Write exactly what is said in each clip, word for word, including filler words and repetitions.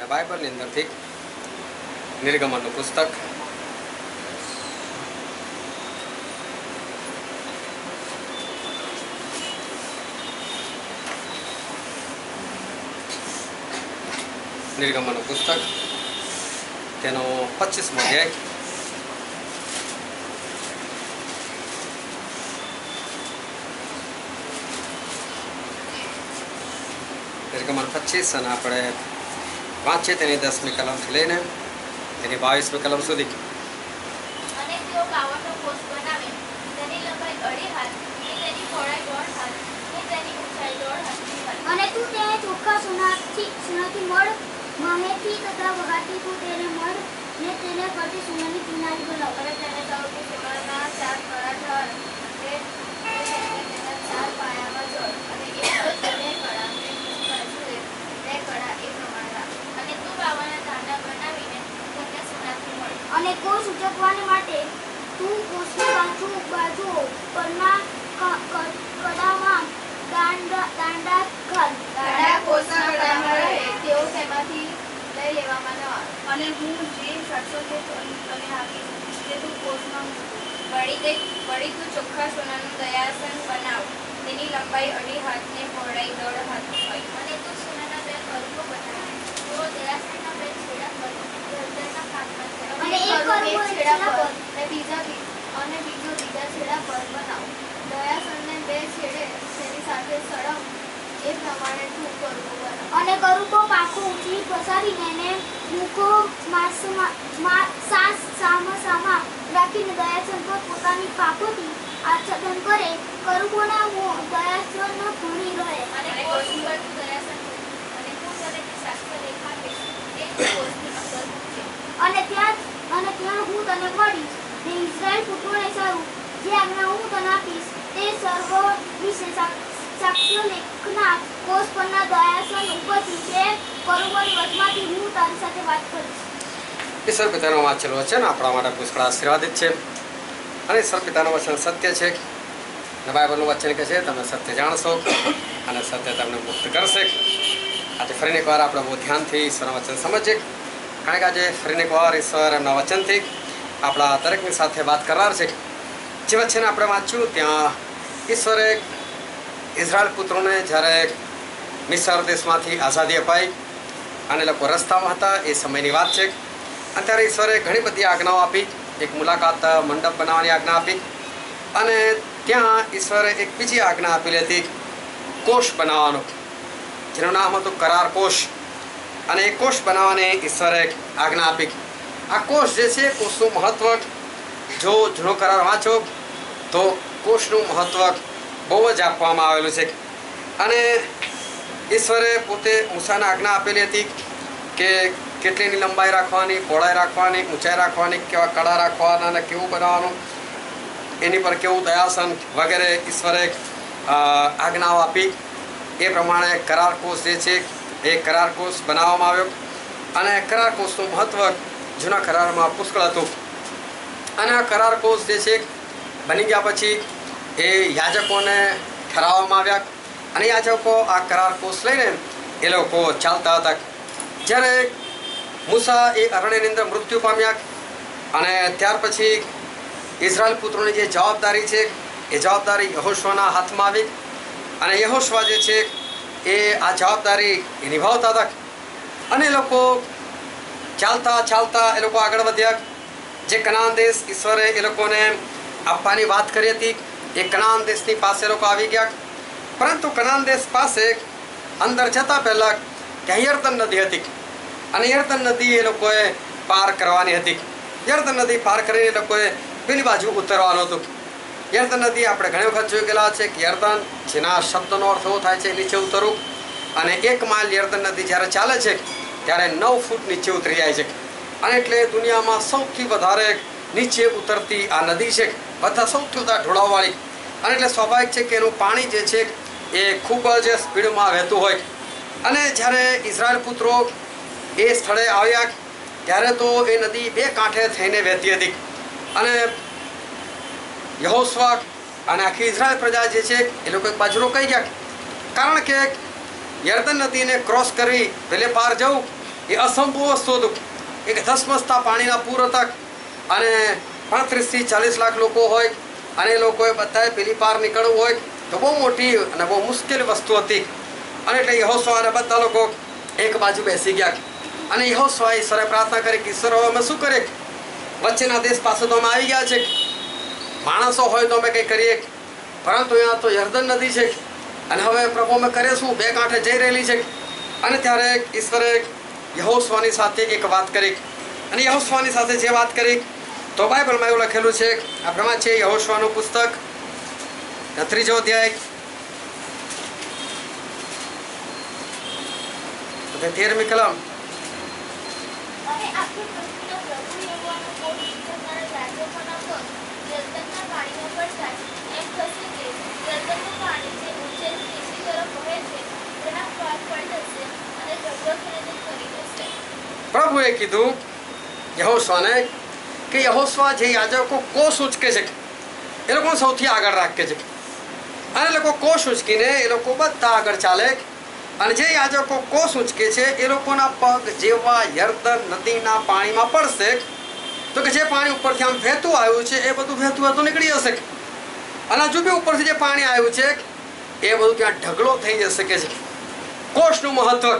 અને બાઇબલની અંદરથી નિર્ગમનનું પુસ્તક નિર્ગમનનું પુસ્તક તેનો પચીસમો અધ્યાય નિર્ગમન પચીસ અને આપણે વાંચીએ તેની દસમી કલમથી લઈને તેની બાવીસમી કલમ સુધી. અને તેઓ કાવડનો કોષ બનાવે, તેની લંબાઈ અઢી હાથ, તેની પહોળાઈ દોઢ હાથ, તેની ઊંચાઈ દોઢ હાથની હોય. અને તું તેને ચોખ્ખા સોનાથી સોનાથી મળ, મહેથી તથા વઘારથી તું તેને મળ ને તેને ફરતી સોનાની કિનારી બનાવ. અને તેને સૌથી સોનાના ચાર કડા ઢાળ, તે તેના ચાર પાયામાં જોડ, અને એક છેડે કડા, તે બાજુએ બે કડા એ પ્રમાણે રાખ. અને તું કાવડના દાંડા બનાવીને તેને સોનાથી મળ. અને કોષ ઉચકવાને માટે તું કોષની બાજુ બાજુઓ પરના કડામાં દાંડા દાંડા ઘાલ. દાંડા કોષના કડામાં રહે તેઓ તેમાંથી લઈ લેવામાં ન આવે. અને હું જે સાતસો કે તને આપીશ તે તું કોષમાં વળી તે વળી તું ચોખ્ખા સોનાનું દયાસન બનાવ, તેની લંબાઈ અઢી હાથ ને પહોળાઈ દોઢ હાથ હોય. અને તું સોનાના બે કરુબો બનાવે, તેઓ દયાસનના બે છેડા પર ગરદનના ભાગમાં છે. અને એક કરુબો એક છેડા પર ને બીજા અને બીજો બીજા છેડા પર બનાવ. દયાસનને બે છેડે તેની સાથે સળંગ એ પ્રમાણે તું કરુબો બનાવ. અને કરુબો પાંખો ઊંચી પસારીને ને મુખો માસમાં સાસ સામા સામા રાખીને દયાસન પર પોતાની પાંખોથી આચ્છાદન કરે. કરુબોના મોં દયાસન ભણી રહે. અને કોષની બાજુ દયાસન અને હું તને શાસ્ત્ર દેખાડીશ તે કોષની અંદર છે. અને ત્યાં અને ત્યાં હું તને મળીશ ને ઇઝરાયલ પુત્રોને સારું જે આજ્ઞા હું તને આપીશ તે સર્વ વિશે સાક્ષ્ય લેખના કોષ પરના દયાસન ઉપરથી તે કરુબોની વચમાંથી હું તારી સાથે વાત કરીશ. ઈશ્વર પિતાનું વાંચેલું વચન આપણા માટે પુષ્કળ આશીર્વાદિત છે અને ઈશ્વર પિતાનું વચન સત્ય છે અને બાઇબલનું વચન કહે છે તમે સત્ય જાણશો અને સત્ય તમને મુક્ત કરશે. આજે ફરીને એકવાર આપણે બહુ ધ્યાનથી ઈશ્વરના વચન સમજીએ, કારણ કે આજે ફરીને એકવાર ઈશ્વર એમના વચનથી આપણા દરેકની સાથે વાત કરનાર છે. જે વચન આપણે વાંચ્યું ત્યાં ઈશ્વરે ઇઝરાયલ પુત્રોને જ્યારે મિસર દેશમાંથી આઝાદી અપાઈ અને લોકો રસ્તામાં હતા એ સમયની વાત છે. અને ત્યારે ઈશ્વરે ઘણી બધી આજ્ઞાઓ આપી. એક મુલાકાત મંડપ બનાવવાની આજ્ઞા આપી અને ત્યાં ઈશ્વરે એક બીજી આજ્ઞા આપેલી હતી કોષ બનાવવાનું, જેનું નામ હતું કરાર કોષ. અને એ કોષ બનાવવાની ઈશ્વરે આજ્ઞા આપી. આ કોષ જે છે કોષનું મહત્વ જો જૂનો કરાર વાંચો તો કોષનું મહત્વ બહુ જ આપવામાં આવેલું છે. અને ઈશ્વરે પોતે મૂસાને આજ્ઞા આપેલી હતી કે કેટલીની લંબાઈ રાખવાની, પહોળાઈ રાખવાની, ઊંચાઈ રાખવાની, કેવા કડા રાખવાના અને કેવું બનાવવાનું, એની પર કેવું દયાસન વગેરે ઈશ્વરે આજ્ઞાઓ આપી. એ પ્રમાણે કરાર કોષ જે છે એ કરાર કોષ બનાવવામાં આવ્યો. અને કરાર કોષનું મહત્ત્વ જૂના કરારમાં પુષ્કળ હતું. અને આ કરાર કોષ જે છે બની ગયા પછી એ યાજકોને ઠરાવવામાં આવ્યા અને યાજકો આ કરાર કોષ લઈને એ લોકો ચાલતા હતા. જ્યારે મૂસા એ અરણ્યની અંદર મૃત્યુ પામ્યા અને ત્યાર પછી ઇઝરાયલ પુત્રોની જે જવાબદારી છે એ જવાબદારી યહોશુઆના હાથમાં આવી અને યહોશુઆ જે છે એ આ જવાબદારી એ નિભાવતા હતા. અને એ લોકો ચાલતા ચાલતા એ લોકો આગળ વધ્યા. જે કનાન દેશ ઈશ્વરે એ લોકોને આપવાની વાત કરી હતી એ કનાન દેશની પાસે લોકો આવી ગયા. પરંતુ કનાન દેશ પાસે અંદર જતાં પહેલાં ત્યાં યર્દન નદી હતી અને યર્દન નદી એ લોકોએ પાર કરવાની હતી. યર્દન નદી પાર કરીને એ લોકોએ પેલી બાજુ ઉતરવાનું હતું. યર્દન નદી આપણે ઘણી વખત જોઈ ગયેલા છે કે યર્દન જેના શબ્દનો અર્થ એવો થાય છે નીચે ઉતરવું. અને એક માઇલ યર્દન નદી જ્યારે ચાલે છે ત્યારે નવ ફૂટ નીચે ઉતરી જાય છે. અને એટલે દુનિયામાં સૌથી વધારે નીચે ઉતરતી આ નદી છે, બધા સૌથી વધારે ઢોળાવવાળી. અને એટલે સ્વાભાવિક છે કે એનું પાણી જે છે એ ખૂબ જ સ્પીડમાં વહેતું હોય. અને જ્યારે ઇઝરાયલ પુત્રો એ સ્થળે આવ્યા ત્યારે તો એ નદી બે કાંઠે થઈને વહેતી હતી. અને યહોશુઆ અને આખી ઇઝરાયલ પ્રજા જે છે એ લોકો એક બાજુ રોકાઈ ગયા, કારણ કે યર્દન નદીને ક્રોસ કરી પેલે પાર જવું એ અસંભવ વસ્તુ હતું. એક ધસમસતા પાણીના પૂર હતા અને પાંત્રીસથી ચાલીસ લાખ લોકો હોય અને એ લોકોએ બધાએ પેલી પાર નીકળવું હોય તો બહુ મોટી અને બહુ મુશ્કેલ વસ્તુ હતી. અને એટલે યહોશુઆ અને બધા લોકો એક બાજુ બેસી ગયા અને યહોશુઆએ ઈશ્વરે પ્રાર્થના કરી કે ઈશ્વર હવે અમે શું કરીએ? વચ્ચેના દેશ પાસે તો અમે આવી ગયા છે, માણસો હોય તો અમે કંઈ કરીએ, પરંતુ અહીંયા તો યર્દન નદી છે અને હવે પ્રભુ અમે કરે શું? બે કાંઠે જઈ રહેલી છે. અને ત્યારે ઈશ્વરે યહોશુઆની સાથે એક વાત કરી અને યહોશુઆની સાથે જે વાત કરી તો બાઇબલમાં એવું લખેલું છે. આપણામાં છે યહોશુઆનું પુસ્તક ત્રીજો અધ્યાય તેરમી કલમ. અને આખી પૃથ્વીનો પ્રભુ યહોવાનો કોપ કરનારા યાજકોના પગ યર્દનના પાણીમાં પડતા એમ થશે કે યર્દનનું પાણી જે ઉચ્ચેથી નીચી તરફ વહે છે તેના પાર પડી જશે અને ઝઘડો થઈને કરી દેશે. પ્રભુએ કીધું યહોશુઆને કે યહોશુઆ જે યાજકો કોષ ઉચકે છે એ લોકો સૌથી આગળ રાખે છે અને એ લોકો કોષ ઉચકીને એ લોકો બધા આગળ ચાલે અને જે યાજકો કોષ ઉચકે છે એ લોકોના પગ જેવા યર્દન નદીના પાણીમાં પડશે તો કે જે પાણી ઉપરથી આમ વહેતું આવ્યું છે એ બધું વહેતું વહેતું નીકળી જશે અને હજુ બી ઉપરથી જે પાણી આવ્યું છે એ બધું ત્યાં ઢગલો થઈ જશે કે છે. કોષનું મહત્વ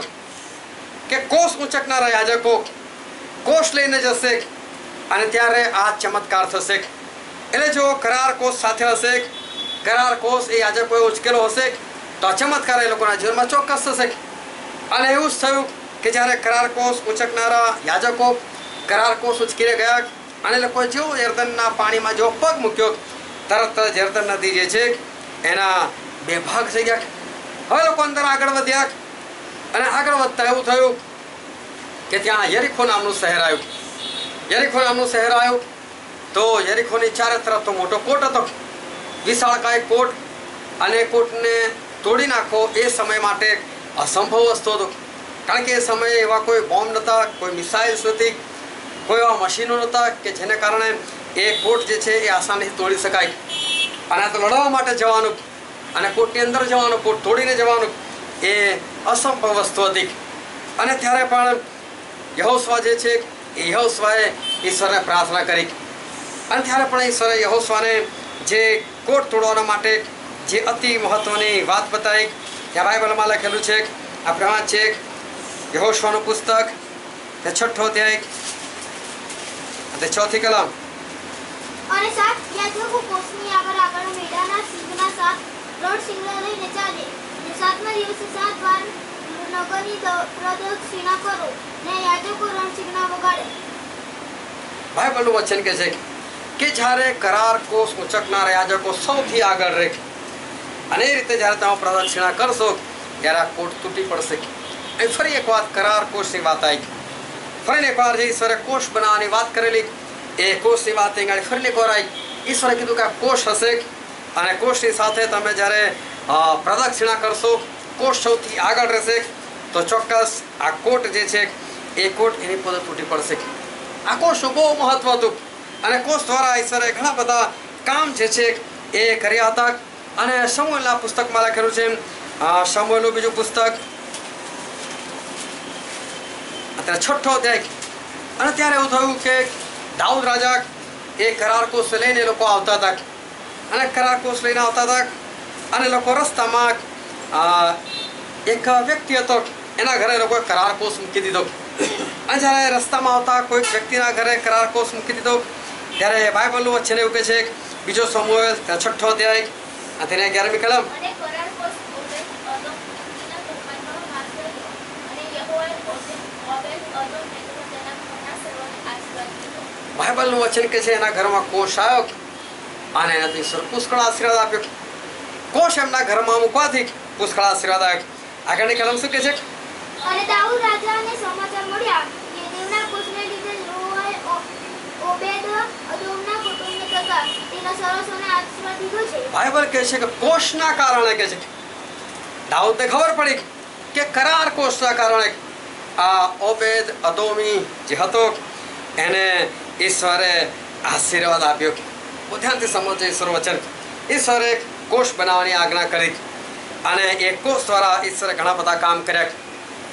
કે કોષ ઉંચકનારા યાજકો કોષ લઈને જશે અને ત્યારે આ ચમત્કાર થશે. એટલે જો કરાર કોષ સાથે હશે, કરાર કોષ એ યાજકોએ ઉચકેલો હશે તો આ ચમત્કાર એ લોકોના જીવનમાં ચોક્કસ થશે. અને એવું જ થયું કે જ્યારે કરાર કોષ ઉચકનારા યાજકો કરાર કોષ ઉચકીને ગયા અને લોકોએ જેવો યર્દનના પાણીમાં જેવો પગ મૂક્યો તરત જ યર્દન નદી જે છે એના બે ભાગ થઈ ગયા. હવે લોકો અંદર આગળ વધ્યા અને આગળ વધતા એવું થયું કે ત્યાં યરીખો નામનું શહેર આવ્યું. યરીખો નામનું શહેર આવ્યું તો યરીખોની ચારે તરફ તો મોટો કોટ હતો, વિશાળકાય કોટ, અને કોટને તોડી નાખો એ સમય માટે અસંભવ વસ્તુ હતો. કારણ કે એ સમયે એવા કોઈ બોમ્બ નહોતા, કોઈ મિસાઇલ્સ નથી, કોઈ એવા મશીનો નહોતા કે જેને કારણે એ કોટ જે છે એ આસાનીથી તોડી શકાય. અને તો લડવા માટે જવાનું અને કોટની અંદર જવાનું, કોટ તોડીને જવાનું એ અસંભવ વસ્તુ હતી. અને ત્યારે પણ યહોશુઆ જે છે એ યહોશુઆએ ઈશ્વરને પ્રાર્થના કરી અને ત્યારે પણ ઈશ્વરે યહોશુઆને જે કોટ તોડવાના માટે જે અતિ મહત્વની વાત બતાવી. ત્યાં બાઇબલમાં લખેલું છે, આપણે વાંચ છે યહોશુઆનું પુસ્તક તે છઠ્ઠો અધ્યાય તે ચોથી કલમ. અને સાત યાજકો કોષની આગળ આગળ મેઢાના સિંગના સાત ત્રણ સિંગડા લઈને ચાલે અને સાતમા દિવસે સાત વાર નગરની પ્રદક્ષિણા કરો ને યાજકો રણસિંગના વગાડે. બાઇબલનું વચન કહે છે કે જ્યારે કરાર કોષ ઉંચકનારા યાજકો સૌથી આગળ રહે અને એ રીતે જ્યારે તમે પ્રદક્ષિણા કરશો ત્યારે આ કોટ તૂટી પડશે. અહીં ફરી એક વાત કરાર કોષની વાત આવી. ફરી એક વાર જે ઈશ્વરે કોષ બનાવવાની વાત કરેલી એ કોષની વાત અહીં ફરી એક વાર આવી. ઈશ્વરે કીધું કે આ કોષ હશે અને કોષની સાથે તમે જ્યારે પ્રદક્ષિણા કરશો કોષ સૌથી આગળ રહેશે તો ચોક્કસ આ કોટ જે છે એ કોટ એની પોતે તૂટી પડશે. આ કોષનું બહુ મહત્વ હતું અને કોષ દ્વારા ઈશ્વરે ઘણા બધા કામ જે છે એ કર્યા હતા. અને શમૂએલના પુસ્તકમાં લખેલું છે, શમૂએલનું બીજું પુસ્તક અત્યારે છઠ્ઠો અધ્યાય. અને ત્યારે એવું થયું કે દાઉદ રાજા એ કરાર કોષ લઈને લોકો આવતા હતા અને કરાર કોષ લઈને આવતા હતા અને લોકો રસ્તામાં એક વ્યક્તિ હતો એના ઘરે લોકોએ કરાર કોષ મૂકી દીધો. અને જ્યારે રસ્તામાં આવતા કોઈક વ્યક્તિના ઘરે કરાર કોષ મૂકી દીધો ત્યારે બાઇબલનું વચન એવું કહે છે, બીજો શમૂએલ છઠ્ઠો અધ્યાય અને તેને અગિયારમી કલમ. બાઇબલનું વચન કે છે એના ઘરમાં કોષ આવ્યો અને એનાથી ઈશ્વર પુષ્કળ આશીર્વાદ આપ્યો. કોષ એમના ઘરમાં મૂકવાથી પુષ્કળ આશીર્વાદ આવ્યો. આગળની કલમ શું કે છે? અને દાઉદ રાજાને સમાચાર મળ્યા કે દેવના કોષને લીધે યહોવાએ ઓબેદ અદોમના કુટુંબને તથા તેના સરસોને આશીર્વાદ દીધો છે. બાઇબલ કહે છે કે કોષના કારણે કે છે દાઉદને ખબર પડી કે કરાર કોષના કારણે આ ઓબેદ અદોમી જે હતો એને ઈશ્વરે આશીર્વાદ આપ્યો. બહુ ધ્યાનથી સમજજો ઈશ્વર વચન. ઈશ્વરે કોષ બનાવવાની આજ્ઞા કરી અને એ કોષ દ્વારા ઈશ્વરે ઘણા બધા કામ કર્યા.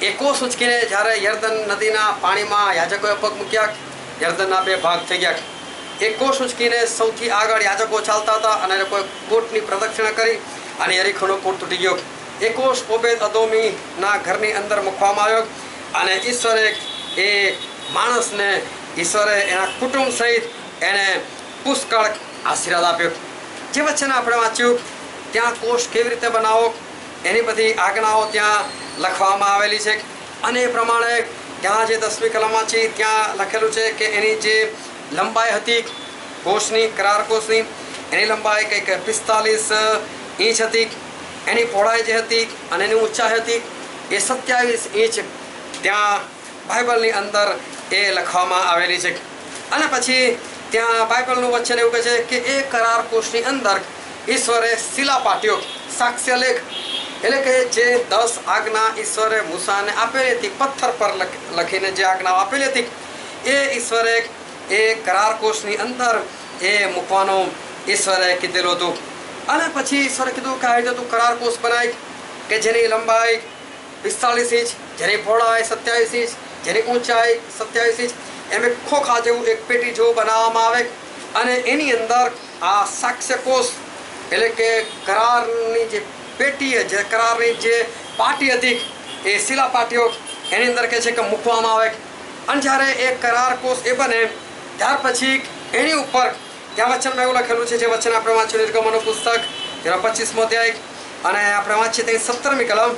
એ કોષ ઉચકીને જ્યારે યર્દન નદીના પાણીમાં યાજકોએ પગ મૂક્યા, યર્દનના બે ભાગ થઈ ગયા. એ કોષ ઉચકીને સૌથી આગળ યાજકો ચાલતા હતા અને એ લોકોએ કોટની પ્રદક્ષિણા કરી અને યરીખોનો કોટ તૂટી ગયો. એ કોષ ઓબેદ અદોમીના ઘરની અંદર મૂકવામાં આવ્યો અને ઈશ્વરે એ માણસને ઈશ્વરે એના કુટુંબ સહિત એને પુષ્કળ આશીર્વાદ આપ્યો. જે વચ્ચેને આપણે વાંચ્યું ત્યાં કોષ કેવી રીતે બનાવો એની બધી આજ્ઞાઓ ત્યાં લખવામાં આવેલી છે અને એ પ્રમાણે ત્યાં જે દસમી કલમ વાંચી ત્યાં લખેલું છે કે એની જે લંબાઈ હતી કોષની, કરાર કોષની, એની લંબાઈ કંઈક પિસ્તાલીસ ઇંચ હતી. એની પહોળાઈ જે હતી અને એની ઊંચાઈ હતી એ સત્યાવીસ ઇંચ ત્યાં બાઇબલની અંદર એ લખવામાં આવેલી છે. અને પછી ત્યાં બાઇબલનું વચન એવું કહે છે કે એ કરાર કોષની અંદર ઈશ્વરે શિલાપાટીઓ, સાક્ષ્ય લેખ એટલે કે જે દસ આજ્ઞા ઈશ્વરે મૂસાને આપેલી હતી, પથ્થર પર લખીને જે આજ્ઞાઓ આપેલી હતી એ ઈશ્વરે એ કરાર કોષની અંદર એ મૂકવાનું ઈશ્વરે કીધેલું હતું. અને પછી ઈશ્વરે કીધું કે આ રીતે તું કરાર કોષ બનાય કે જેની લંબાઈ પિસ્તાલીસ ઇંચ, જેની પહોળાઈ સત્યાવીસ ઇંચ, જેની ઊંચાઈ સત્યાવીસ ઇંચ, એમ એક ખોખા જેવું એક પેટી જેવું બનાવવામાં આવે અને એની અંદર આ સાક્ષ્ય કોષ એટલે કે કરારની જે પેટી, જે કરારની જે પાટી હતી એ શિલા પાટીઓ એની અંદર કહે છે કે મૂકવામાં આવે. અને જ્યારે એ કરાર કોષ એ બને ત્યાર પછી એની ઉપર ત્યાં વચનમાં એવું લખેલું છે, જે વચન આપણે વાંચ્યું નિર્ગમનનું પુસ્તક જેનો પચીસમો અધ્યાય અને આપણે વાંચીએ ત્યાં સત્તરમી કલમ.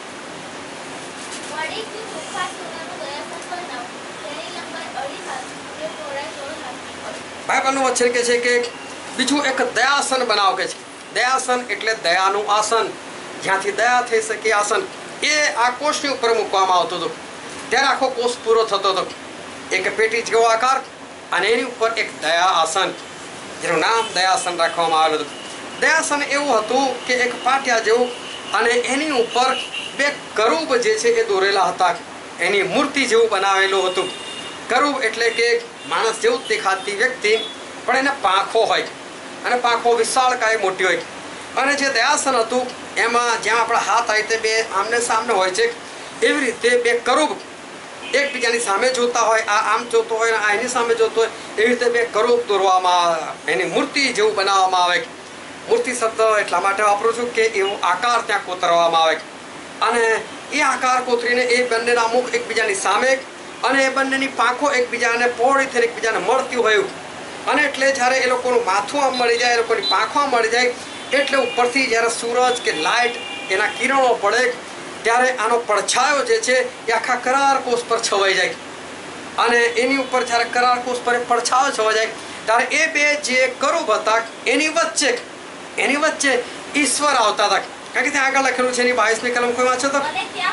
બાઇબલનું વચન કહે છે કે બીજું એક દયાસન બનાવ કે છે. દયાસન એટલે દયાનું આસન, જ્યાંથી દયા થઈ શકે આસન, એ આ કોષની ઉપર મૂકવામાં આવતું હતું. ત્યારે આખો કોષ પૂરો થતો હતો. એક પેટી જેવો આકાર અને એની ઉપર એક દયા આસન, જેનું નામ દયાસન રાખવામાં આવેલું હતું. દયાસન એવું હતું કે એક પાટિયા જેવું અને એની ઉપર બે કરુબ જે છે એ દોરેલા હતા. એની મૂર્તિ જેવું બનાવેલું હતું. કરુબ એટલે કે માણસ જેવું જ દેખાતી વ્યક્તિ પણ એને પાંખો હોય અને પાંખો વિશાળકાય મોટી હોય. અને જે દયાસન હતું એમાં જ્યાં આપણા હાથ આવે તે બે આમને સામને હોય છે, એવી રીતે બે કરુબ એકબીજાની સામે જોતા હોય, આ આમ જોતો હોય આ એની સામે જોતો હોય, એવી રીતે બે કરુબ દોરવામાં, એની મૂર્તિ જેવું બનાવવામાં આવે. મૂર્તિ શબ્દ એટલા માટે વાપરું છું કે એવો આકાર ત્યાં કોતરવામાં આવે અને એ આકાર કોતરીને એ બંનેના મુખ એકબીજાની સામે અને એ બંનેની પાંખો એકબીજાને પહોળી થઈને એકબીજાને મળતી હોય. અને એટલે જ્યારે એ લોકોનું માથું આમ મળી જાય, એ લોકોની પાંખો આમ મળી જાય એટલે ઉપરથી જ્યારે સૂરજ કે લાઇટ એના કિરણો પડે ત્યારે આનો પડછાયો જે છે એ આખા કરાર કોષ પર છવાઈ જાય અને એની ઉપર જ્યારે કરાર કોષ પર પડછાયો છવાઈ જાય ત્યારે એ બે જે કરુબ હતા એની વચ્ચે એની વચ્ચે ઈશ્વર આવતા હતા. કારણ કે ત્યાં આગળ લખેલું છે એની બાવીસમી કલમ કોઈ વાંચો તો.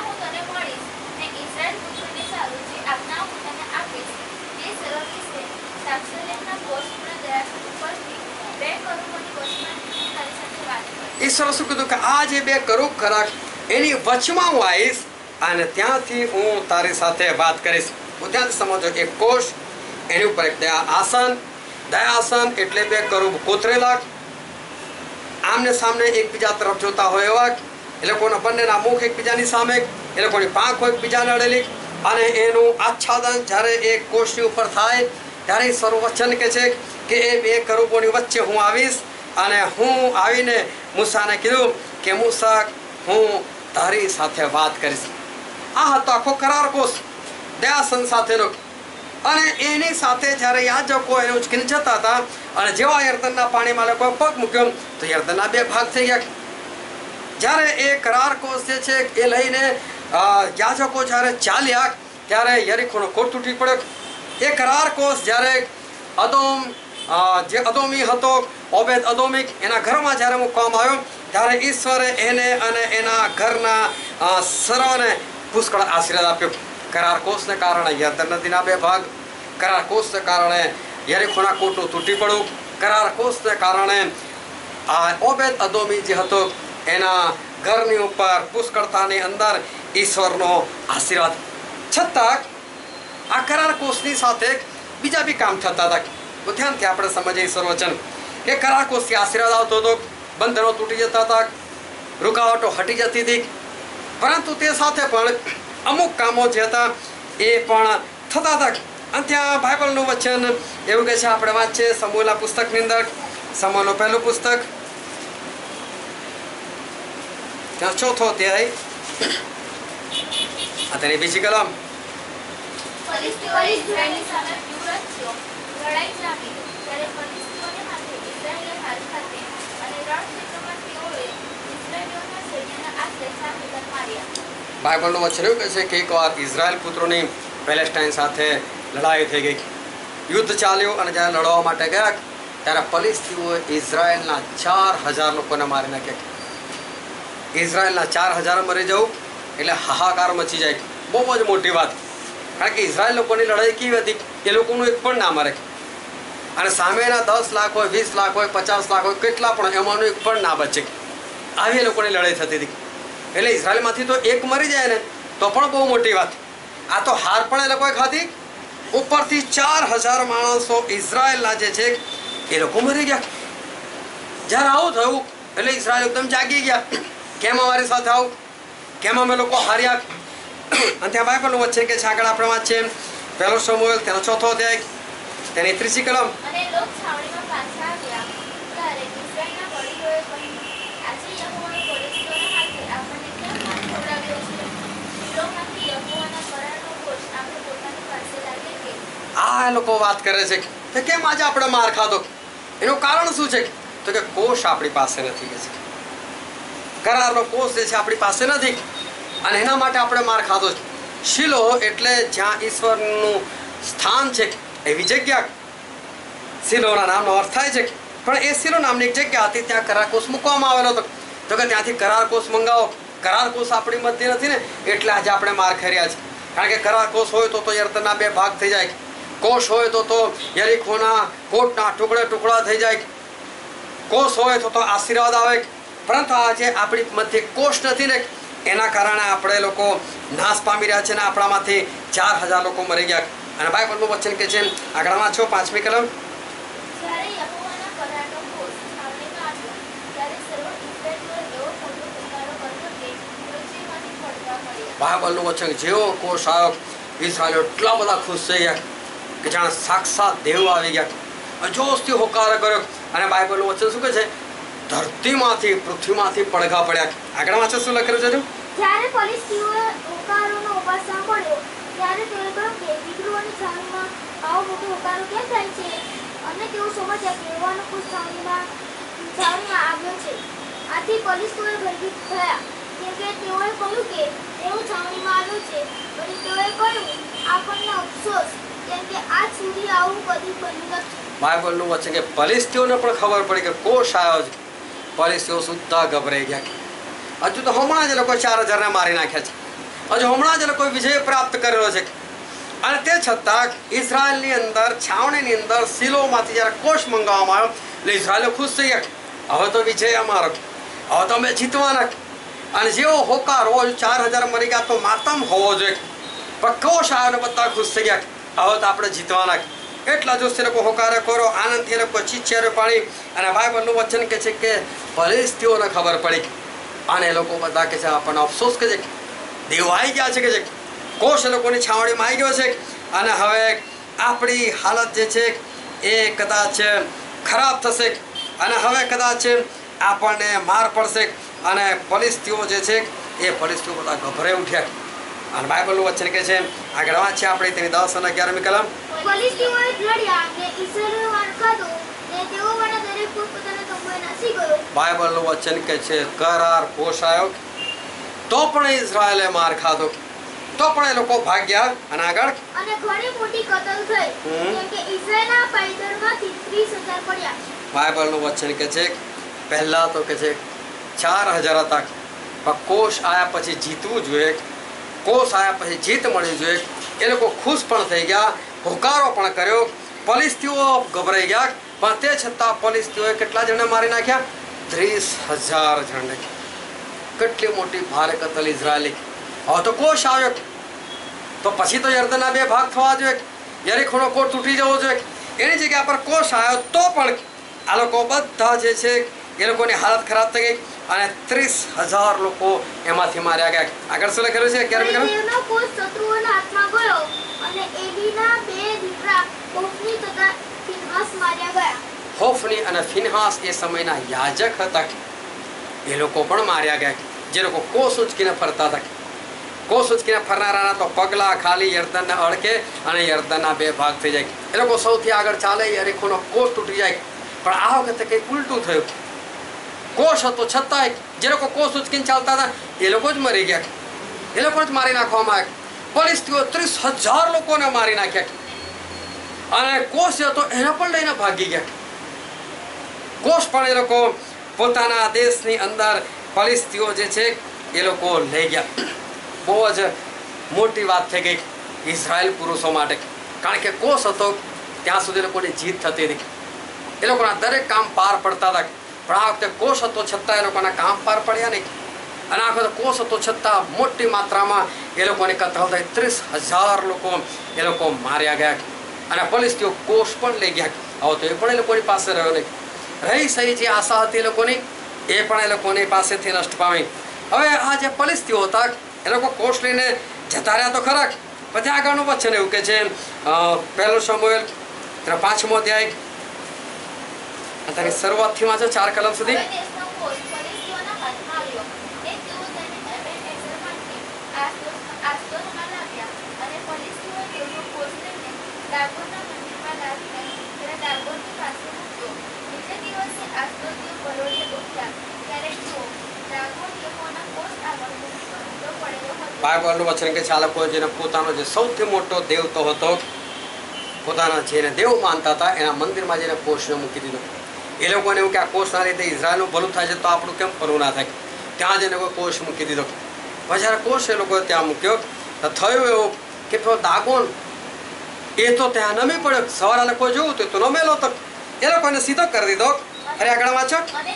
ઈશ્વર શું કીધું કે આ જે બે કરુબ ખરા એની વચમાં હું આવીશ અને ત્યાંથી હું તારી સાથે વાત કરીશ. હું ત્યાંથી સમજો એક કોષ, એની ઉપર એક દયા આસન. દયાસન એટલે બે કરુબ કોતરેલા, આમને સામને એકબીજા તરફ જોતા હોય એવા, એ લોકોના બંનેના મુખ એકબીજાની સામે, એ લોકોની પાંખો એકબીજાને અડેલી અને એનું આચ્છાદન જ્યારે એ કોષની ઉપર થાય ત્યારે ઈશ્વર વચન કહે છે કે એ બે કરુબોની વચ્ચે હું આવીશ અને હું આવીને મૂસાને કીધું કે મૂસા હું તારી સાથે વાત કરીશ. આ હતો આખો કરાર કોષ દયાસન સાથેનો. અને એની સાથે જ્યારે યાજકો એને ઉચકીને જતા હતા અને જેવા યર્દનના પાણીમાં લોકોએ પગ મૂક્યો તો યર્દનના બે ભાગ થઈ ગયા. જ્યારે એ કરાર કોષ જે છે એ લઈને યાજકો જ્યારે ચાલ્યા ત્યારે યરીખોનો કોટ તૂટી પડ્યો. એ કરાર કોષ જ્યારે અદોમ જે અદોમી હતો ઓબેદ અદોમિક એના ઘરમાં જ્યારે મૂકવામાં આવ્યો ત્યારે ઈશ્વરે એને અને એના ઘરના સર્વને પુષ્કળ આશીર્વાદ આપ્યો. કરાર કોષને કારણે યર્દન નદીના બે ભાગ, કરાર કોષને કારણે યરીખોના કોટનું તૂટી પડવું, કરાર કોષને કારણે આ ઓબેદ અદોમી જે હતો એના ઘરની ઉપર પુષ્કળતાની અંદર ઈશ્વરનો આશીર્વાદ. છતાં આ કરાર કોષની સાથે બીજા બી કામ થતા હતા. તો ધ્યાનથી આપણે સમજીએ ઈશ્વર વચન કે કરાર કોષથી આશીર્વાદ આવતો હતો, બંધનો તૂટી જતા હતા, રૂકાવટો હટી જતી હતી, પરંતુ તે સાથે પણ અમુક કામો જે હતા એ પણ થતા હતા. અને ત્યાં બાઇબલનું વચન એવું કહે છે, આપણે વાંચીએ સમૂહના પુસ્તકની અંદર, સમૂહનું પહેલું પુસ્તક, ત્યાં ચોથો અધ્યાય આ તેની બીજી કલમ. બાઇબલનું વચન એવું કહે છે કે એકવાર ઇઝરાયલ પુત્રોની પેલેસ્ટાઇન સાથે લડાઈ થઈ ગઈ, યુદ્ધ ચાલ્યું, અને જ્યારે લડવા માટે ગયા ત્યારે ફલિસ્તીઓએ ઇઝરાયલના ચાર હજાર લોકોને મારી નાખ્યા. ઇઝરાયલના ચાર હજાર મરી જવું એટલે હાહાકાર મચી જાય, બહુ જ મોટી વાત. કારણ કે ઇઝરાયલ લોકોની લડાઈ કેવી હતી, એ લોકોનું એક પણ ના મરે, અને સામેના દસ લાખ હોય, વીસ લાખ હોય, પચાસ લાખ હોય, કેટલા પણ, એમાંનું એક પણ ના બચે. આવી એ લોકોની લડાઈ થતી હતી. એટલે ઇઝરાયલમાંથી તો એક મરી જાય ને તો પણ બહુ મોટી વાત. આ તો હાર પણ એ લોકોએ ખાધી, ઉપરથી ચાર હજાર માણસો ઇઝરાયલના જે છે એ લોકો મરી ગયા. જ્યારે આવું થયું એટલે ઇઝરાયલ એકદમ જાગી ગયા, કેમ અમારી સાથે આવું, કેમ અમે લોકો હાર્યા. અને ત્યાં બાઇબલનું વચન કે છે, આગળ આપણે વાંચીએ પહેલો સમૂએલ તેનો ચોથો અધ્યાય તેની ત્રીજી કલમ. આ લોકો વાત કરે છે કે કેમ આજે આપણે માર ખાધો, એનું કારણ શું છે? તો કે કોષ આપણી પાસે નથી, કે છે કરારનો કોષ જે છે આપણી પાસે નથી, અને એના માટે આપણે માર ખાધો છે. શિલો એટલે જ્યાં ઈશ્વરનું સ્થાન છે એવી જગ્યા, શિલોના નામનો અર્થ થાય છે. પણ એ શિલો નામની એક જગ્યા હતી, ત્યાં કરાર કોષ મૂકવામાં આવેલો હતો. તો કે ત્યાંથી કરાર કોષ મંગાવો. કરાર કોષ આપણી મધ્ય નથી ને, એટલે આજે આપણે માર ખાઈ રહ્યા છે. કારણ કે કરાર કોષ હોય તો તો યર્દનના બે ભાગ થઈ જાય, કોષ હોય તો તો યરીખોના કોટના ટુકડે ટુકડા થઈ જાય, કોષ હોય તો તો આશીર્વાદ આવે. પરંતુ આજે આપણી મધ્ય કોષ નથી ને, એના કારણે આપણે લોકો નાશ પામી રહ્યા છે, ને આપણામાંથી ચાર હજાર લોકો મરી ગયા. અને બાઇબલનું વચન કે છે, આગળ વાંચો પાંચમી કલમ. બાઇબલનું વચન જેવો કોષ આવ્યો, ઇઝરાયલીઓ એટલા બધા ખુશ થઈ ગયા કે જાણે સાક્ષાત દેવ આવી ગયા, જોશથી હોકાર કર્યો. અને બાઇબલનું વચન શું કહે છે? ધરતીમાંથી પૃથ્વીમાંથી પડઘા પડ્યા. આગળ વાંચો શું લખેલું છે? જ્યારે ફલિસ્તીઓએ હોકારોનો અવાજ સાંભળ્યો ત્યારે તેઓએ કહ્યું કે વિદ્રોહની છાવણીમાં આવો મોટો હોકારો કેમ થાય છે? અને તેઓ સમજ્યા કે યહોવાનો કોષ છાવણીમાં છાવણીમાં આવ્યો છે. આથી ફલિસ્તીઓએ ભયભીત થયા, કેમ કે તેઓએ કહ્યું કે તેઓ છાવણીમાં આવ્યો છે. પછી તેઓએ કહ્યું, આપણને અફસોસ, કેમ કે આજ સુધી આવું કદી બન્યું નથી. બાઇબલનું વચન કે ફલિસ્તીઓને પણ ખબર પડી કે કોષ આવ્યો છે. ફલિસ્તીઓ સુદ્ધા ગભરાઈ ગયા. હજુ તો હમણાં જ લોકો ચાર હજારને મારી નાખ્યા છે, હજુ હમણાં જ લોકો વિજય પ્રાપ્ત કરેલો છે. અને તે છતાં ઇઝરાયલની અંદર છાવણીની અંદર શિલોમાંથી જ્યારે કોષ મંગાવવામાં આવ્યો એટલે ઇઝરાયલો ખુશ થઈ ગયા, હવે તો વિજય અમારો, હવે તો અમે જીતવાના. અને જેવો હોકાર હોય, ચાર હજાર મરી ગયા તો માતમ હોવો જોઈએ, પણ કોષ આવ્યો ને બધા ખુશ થઈ ગયા, હવે તો આપણે જીતવાના. એટલા જોશથી લોકો હોકારે કરો, આનંદથી લોકો ચીચેરે પાડી. અને બાઇબલનું વચન કે છે કે ફલિસ્તીઓને ખબર પડી, અને એ લોકો બધા કે છે આપણને અફસોસ કે છે, દેવ આવી ગયા છે, કે છે કોષ એ લોકોની છાવણીમાં આવી ગયો છે. અને હવે આપણી હાલત જે છે એ કદાચ ખરાબ થશે, અને હવે કદાચ આપણને માર પડશે. અને ફલિસ્તીઓ જે છે એ ફલિસ્તીઓ બધા ગભરાઈ ઉઠ્યા. અને બાઇબલનું વચન કે છે, આગળ વાંચીએ આપણે તેની દસ અને અગિયારમી કલમ. ફલિસ્તીઓએ લડ્યા અને ઇઝરાયલીઓએ માર ખાધો, અને તેઓમાંના દરેક પોતપોતાના તંબુએ નાસી ગયો. બાઇબલનું વચન કે છે કરાર કોષ આવ્યો તો પણ ઇઝરાયલે માર ખાધો, તો પણ એ લોકો ભાગ્યા. અને આગળ અને ઘણી મોટી કતલ થઈ, કેમ કે ઇઝરાયલના પાયદળમાંથી ત્રીસ હજાર પડ્યા. બાઇબલનું વચન કે છે પહેલા તો કે છે ચાર હજાર હતા, પણ કોષ આવ્યા પછી જીતવું જોઈએ, કોષ આવ્યા પછી જીત મળવી જોઈએ. એ લોકો ખુશ પણ થઈ ગયા, હોકારો પણ કર્યો. ફલિસ્તીઓ ગભરાઈ ગયા, પણ તે છતાં ફલિસ્તીઓએ કેટલા જણને મારી નાખ્યા? ત્રીસ હજાર જણને. કેટલી મોટી ભારે કતલ ઇઝરાયલી. હવે તો કોષ આવ્યો તો પછી તો યર્દનના બે ભાગ થવા જોઈએ, યરીખોનો કોટ તૂટી જવો જોઈએ. એની જગ્યા પર કોષ આવ્યો તો પણ આ લોકો બધા જે છે એ લોકોની હાલત ખરાબ થઈ ગઈ અને ત્રીસ હજાર લોકો એમાંથી માર્યા ગયા. આગળ શું લખેલું છે? અગિયારમી કલમ. દેવનો કોષ શત્રુઓના હાથમાં ગયો અને એલીના બે દીકરા હોફની તથા ફિનહાસ માર્યા ગયા. હોફની અને ફિનહાસ એ સમયના યાજક હતા. એ લોકો પણ માર્યા ગયા. જે લોકો કોષ ઉચકીને ફરતા હતા. કોષ ઉચકીને ફરનારાના તો પગલા ખાલી યર્દનને અડકે અને યર્દનના બે ભાગ થઈ જાય. એ લોકો સૌથી આગળ ચાલે, યરીખોનો કોષ તૂટી જાય. પણ આ વખતે કંઈક ઉલટું થયું. કોષ હતો છતાંય જે લોકો કોષ ઉચકીને ચાલતા હતા એ લોકો જ મરી ગયા. એ લોકો જ મારી નાખવામાં આવ્યા. ફલિસ્તીઓ ત્રીસ હજાર લોકોને મારી નાખ્યા અને કોષ હતો એને પણ લઈને ભાગી ગયા. કોષ પણ એ લોકો પોતાના દેશની અંદર ફલિસ્તીઓ જે છે એ લોકો લઈ ગયા. બહુ જ મોટી વાત થઈ ગઈ ઇઝરાયલ પુરુષો માટે, કારણ કે કોષ હતો ત્યાં સુધી લોકોની જીત થતી હતી. એ લોકોના દરેક કામ પાર પડતા હતા. પણ આ વખતે કોષ હતો છતાં એ લોકોના કામ પાર પડ્યા નહીં. અને આ વખતે કોષ હતો છતાં મોટી માત્રામાં એ લોકોની કથા થઈ. ત્રીસ હજાર લોકો એ લોકો માર્યા ગયા અને ફલિસ્તીઓ કોષ પણ લઈ ગયા. હવે તો એ પણ એ લોકોની પાસે રહ્યો નહીં. રહી સહી જે આશા હતી એ લોકોની એ પણ એ લોકોની પાસેથી નષ્ટ પામી. હવે આ જે ફલિસ્તીઓ હતા એ લોકો કોષ લઈને જતા રહ્યા તો ખરા, પછી આગળનું વચન એવું કે છે પહેલો શમૂએલ પાંચમો અધ્યાય તારી શરૂઆતથી વાંચો ચાર કલમ સુધી. બાઇબલનું વચન કે ચાલકો જેને પોતાનો જે સૌથી મોટો દેવતો હતો, પોતાના જેને દેવ માનતા હતા એના મંદિરમાં જઈને કોષને મૂકી દીધો. એ લોકોને એવું કે આ કોષના લીધે ઇઝરાયલનું ભલું થાય છે તો આપણું કેમ ભલું ના થાય. ત્યાં જઈને કોઈ કોષ મૂકી દીધો. પછી જ્યારે કોષ એ લોકોએ ત્યાં મૂક્યો તો થયું એવું કે પેલો દાગોન એ તો ત્યાં નમી પડ્યો. સવારે લોકો જોયું તો નમેલો તો એ લોકોને સીધો કરી દીધો. અરે આગળ વાંચો.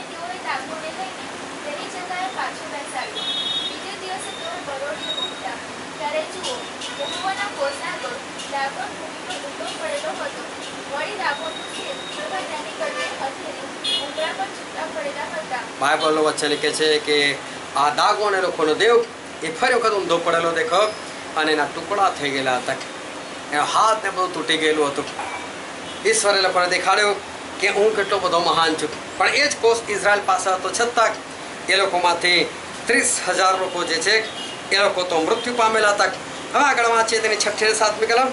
બાઇબલનું વચન કહે છે કે આ દાગોન એ લોકોનો દેવ એ ફરી વખત ઊંધો પડેલો દેખો અને એના ટુકડા થઈ ગયેલા હતા. એનો હાથ ને બધું તૂટી ગયેલું હતું. ઈશ્વરે લોકોને દેખાડ્યું કે હું કેટલો બધો મહાન છું. પણ એ જ કોષ ઇઝરાયલ પાસે હતો છતાં એ લોકોમાંથી ત્રીસ હજાર લોકો જે છે એ લોકો તો મૃત્યુ પામેલા હતા. હવે આગળ વાંચીએ તેની છઠ્ઠી ને સાતમી કલમ.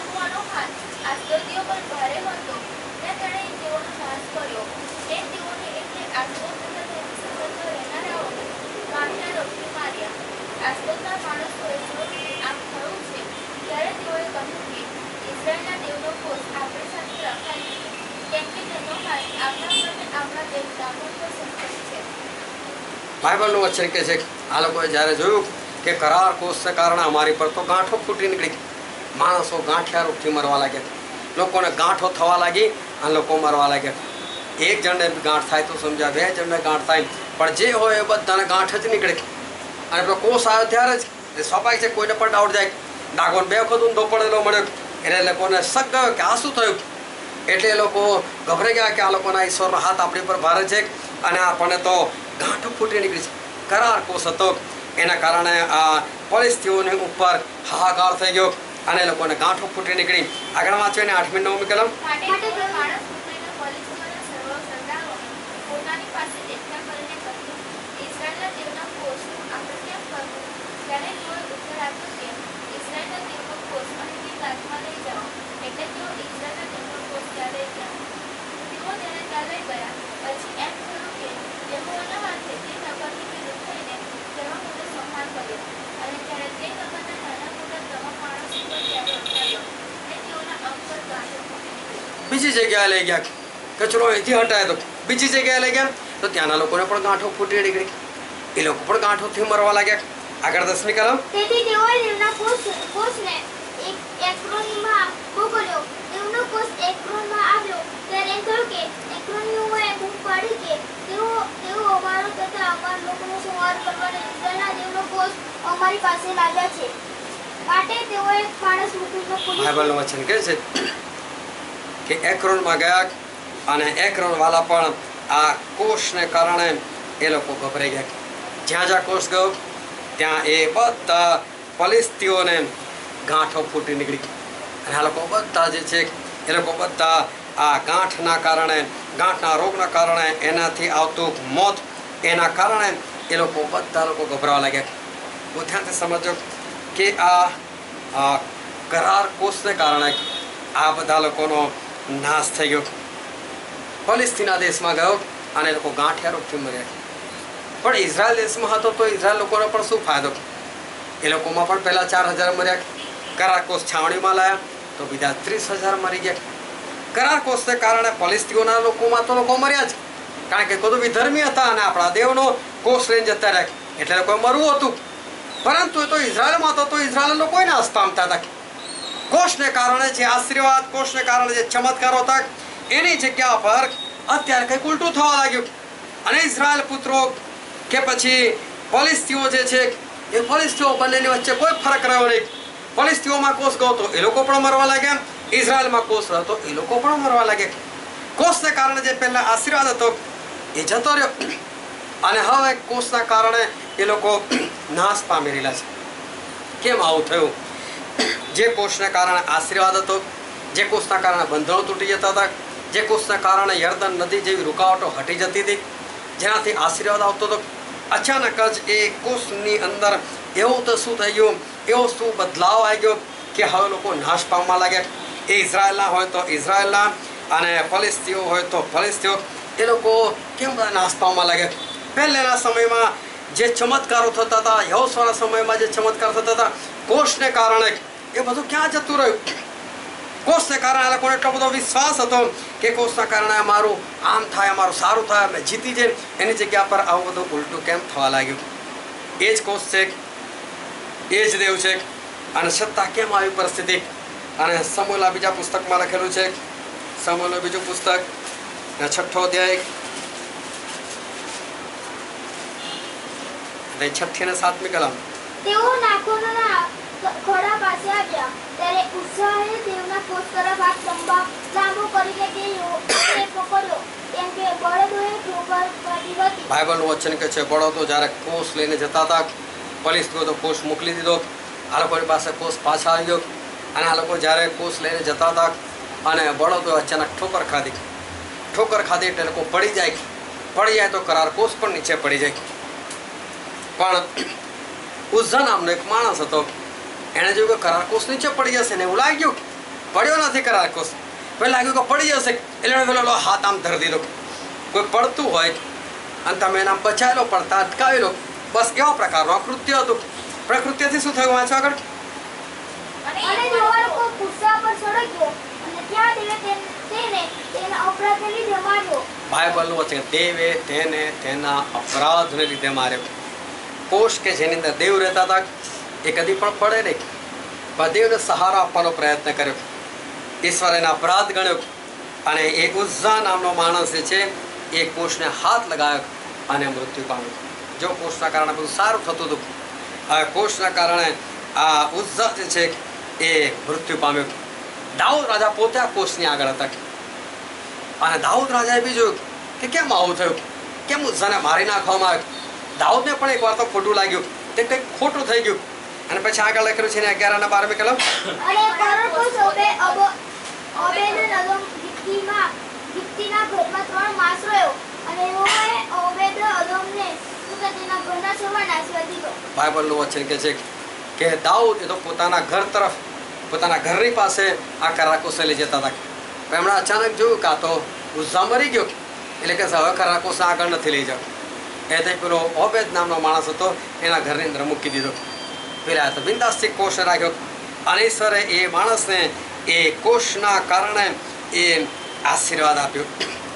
બાઇબલનું વચન કહે છે આ લોકોએ જ્યારે જોયું કે કરાર કોષને કારણે અમારી પર તો ગાંઠો ફૂટી નીકળી. માણસો ગાંઠિયા રોગથી મરવા લાગ્યા. લોકોને ગાંઠો થવા લાગી અને લોકો મરવા લાગ્યા. એક જણને ગાંઠ થાય તો સમજ્યા, બે જણને ગાંઠ થાય, પણ જે હોય એ બધાને ગાંઠ જ નીકળે. અને પેલો કોષ આવ્યો ત્યારે જ સ્વાભાવિક છે કોઈને પણ ડાઉટ જાય. દાગોન બે વખત ઊંધો પડેલો મળ્યો એટલે લોકોને શક ગયો કે આ શું થયું. એટલે એ લોકો ગભરાઈ ગયા કે આ લોકોના ઈશ્વરનો હાથ આપણી પર ભારે છે અને આપણને તો ગાંઠો ફૂટી નીકળી છે. કરાર કોષ હતો એના કારણે આ ફલિસ્તીઓની ઉપર હાહાકાર થઈ ગયો અને એ લોકોને ગાંઠો ફૂટી નીકળી. આગળ વાંચ્યો ને આઠમી નવમી કલમ. બીજી જગ્યાએ લઈ ગયા કે ચલો અહીંથી હટાય તો બીજી જગ્યાએ લઈ ગયા તો ત્યાંના લોકોને પણ ગાંઠો ફૂટી નીકળી. એ લોકો પણ ગાંઠોથી મરવા લાગ્યા. આગળ દસમી કલમ. તેથી તેઓએ તેમના કોષને એક્રોનમાં મોકલ્યો. તેમનો કોષ એક્રોનમાં આવ્યો ત્યારે એમ થયું કે એક્રોનીઓએ બૂમ પાડી કે તેઓ તેઓ અમારો તથા અમારા લોકોનો સંહાર કરવાને ઇઝરાયલના દેવનો કોષ અમારી પાસે લાવ્યા છે. માટે તેઓએ માણસ મૂકીને પોલીસ બાઇબલનું વચન કહે છે કે એક્રોનમાં ગયા અને એક્રોન વાળા પણ આ કોષને કારણે એ લોકો ગભરાઈ ગયા. જ્યાં જ્યાં કોષ ગયો ત્યાં એ બધા ફલિસ્તીઓને ગાંઠો ફૂટી નીકળી. અને આ લોકો બધા જે છે એ લોકો બધા આ ગાંઠના કારણે, ગાંઠના રોગના કારણે, એનાથી આવતું મોત, એના કારણે એ લોકો બધા લોકો ગભરાવા લાગ્યા. બહુ ધ્યાનથી સમજો કે આ કરાર કોષને કારણે આ બધા લોકોનો નાશ થઈ ગયો. ફલિસ્તીના દેશમાં ગયો અને એ લોકો ગાંઠિયા રોગથી મર્યા. પણ ઇઝરાયલ દેશમાં હતો તો ઇઝરાયલ લોકોનો પણ શું ફાયદો? એ લોકોમાં પણ પહેલાં ચાર હજાર મર્યા. કરાર કોષ છાવણીમાં લાયા તો બીજા ત્રીસ હજાર મરી ગયા. કરાર કોષને કારણે ફલિસ્તીઓના લોકોમાં તો લોકો મર્યા જ, કારણ કે બધું વિધર્મી હતા અને આપણા દેવનો કોષ લઈને જતા રહ્યા, એટલે લોકોએ મરવું હતું. પરંતુ એ તો ઇઝરાયલમાં હતો તો ઇઝરાયલ લોકોએ નાશ પામતા હતા. કોષને કારણે જે આશીર્વાદ, કોષને કારણે જે ચમત્કારો હતા, એની જગ્યા પર અત્યારે કંઈક ઉલટું થવા લાગ્યું. અને ઇઝરાયલ પુત્રો કે પછી ફલિસ્તીઓ જે છે એ ફલિસ્તીઓ બંનેની વચ્ચે કોઈ ફરક રહ્યો નહીં. ફલિસ્તીઓમાં કોષ ગયો તો એ લોકો પણ મરવા લાગ્યા, ઇઝરાયલમાં કોષ રહ્યો તો એ લોકો પણ મરવા લાગ્યા. કોષને કારણે જે પહેલા આશીર્વાદ હતો એ જતો રહ્યો અને હવે કોષના કારણે એ લોકો નાશ પામી રહેલા છે. કેમ આવું થયું? જે કોષને કારણે આશીર્વાદ હતો, જે કોષના કારણે બંધનો તૂટી જતા હતા, જે કોષના કારણે યર્દન નદી જેવી રૂકાવટો હટી જતી હતી, જેનાથી આશીર્વાદ આવતો હતો, અચાનક જ એ કોષની અંદર એવું તો શું થઈ ગયું, એવો શું બદલાવ આવી ગયો કે હવે લોકો નાશ પામવા લાગ્યા. એ ઇઝરાયલના હોય તો ઇઝરાયલના અને ફલિસ્તીઓ હોય તો ફલિસ્તીઓ, એ લોકો કેમ બધા નાશ પામવા લાગ્યા? પહેલાના સમયમાં જે ચમત્કારો થતા હતા, યહોશુઆના સમયમાં જે ચમત્કાર થતા હતા, કોષને કારણે એ બધું ક્યાં જતું રહ્યું? કોષને કારણે આ લોકોને એટલો બધો વિશ્વાસ હતો કે કોષના કારણે અમારું આમ થાય, અમારું સારું થાય, અમે જીતી જઈએ. એની જગ્યા પર આવું બધું ઉલટું કેમ થવા લાગ્યું? એ જ કોષ છે, એ જ દેવ છે, અને છતાં કેમ આવી પરિસ્થિતિ? અને સમૂહના બીજા પુસ્તકમાં લખેલું છે, સમૂહનું બીજું પુસ્તક છઠ્ઠો અધ્યાય છઠ્ઠી અને સાતમી કલમ. તેઓ નાખોના ખોળા પાસે આવ્યા ત્યારે ઉત્સાહે દેવના કોષ તરફ હાથ લંબા લાંબો કરીને તે પકડ્યો, કેમ કે બળદોએ ઠોકર કરી હતી. બાઇબલનું વચન કહે છે, બળદો જ્યારે કોષ લઈને જતા હતા, ફલિસ્તીઓ તો કોષ મોકલી દીધો, આ લોકોની પાસે કોષ પાછા આવી ગયો. અને આ લોકો જ્યારે કોષ લઈને જતા હતા અને બળદો અચાનક ઠોકર ખાધી, ઠોકર ખાધી એટલે લોકો પડી જાય, પડી જાય તો કરાર કોષ પણ નીચે પડી જાય. પણ ઉઝ્ઝા નામનો એક માણસ હતો, એણે જોયું કે કરાર કોષ નીચે પડી જશે ને એવું લાગ્યું. પડ્યો નથી કરાર કોષ, પછી લાગ્યું કે પડી જશે એટલે એણે પેલો હાથ આમ ધરી દીધો. કોઈ પડતું હોય અને તમે એના બચાવી લો, પડતા અટકાવી લો, બસ એવા પ્રકારનું આ કૃત્ય હતું. પ્રકૃત્યથી શું થયું? વાંચો આગળ. અને જોવાનો કોઈ ગુસ્સા પર સળગ્યો અને ત્યાં દેવે તેને તેના અપરાધને લીધે માર્યો. બાઇબલનું વચન, દેવે તેને તેના અપરાધને લીધે માર્યો. કોષ કે જેની અંદર દેવ રહેતા હતા એ કદી પણ પડે નહીં, પણ દેવને સહારો આપવાનો પ્રયત્ન કર્યો. ઈશ્વર એના અપરાધ ગણ્યો અને એ ઉઝ્ઝા નામનો માણસ જે છે એ કોષને હાથ લગાવ્યો અને મૃત્યુ પામ્યો. જો કોષના કારણે બધું સારું થતું હતું, હવે કોષના કારણે આ ઉઝ્ઝા જે છે એ મૃત્યુ પામ્યો. દાઉદ રાજા પોતે આ કોષની આગળ હતા અને દાઉદ રાજાએ બી જોયું કે કેમ આવું થયું, કેમ ઉઝ્ઝાને મારી નાખવામાં આવ્યો. દાઉદને પણ એક વાર તો ખોટું લાગ્યું, તે કંઈક ખોટું થઈ ગયું. અને પછી આગળ લખેલું છે ને અગિયાર અને બારમી કલમ. અને પરકોષ ઓબે અબો ઓબેદેદોમ ગિત્તીમાં ગિત્તીના ઘરમાં ત્રણ માસ રહ્યો અને એઓએ ઓબેદેદોમને તેના ઘરના સૌને આશીર્વાદ દીધો. બાઇબલનું વચન કહે છે કે દાઉદ એ તો પોતાના ઘર તરફ, પોતાના ઘરની પાસે આ કરાકોસે લઈ જતા હતા. પણ એમણે અચાનક જોયું કે આ તો ઉઝ્ઝા મરી ગયો, એટલે કે હવે કરાકોસે આગળ નથી લઈ જાવ. એ થઈ પેલો ઓબેદ નામનો માણસ હતો, એના ઘરની અંદર મૂકી દીધો. પેલા તો બિંદાસથી કોષ રાખ્યો અને ઈશ્વરે એ માણસને એ કોષના કારણે એ આશીર્વાદ આપ્યો.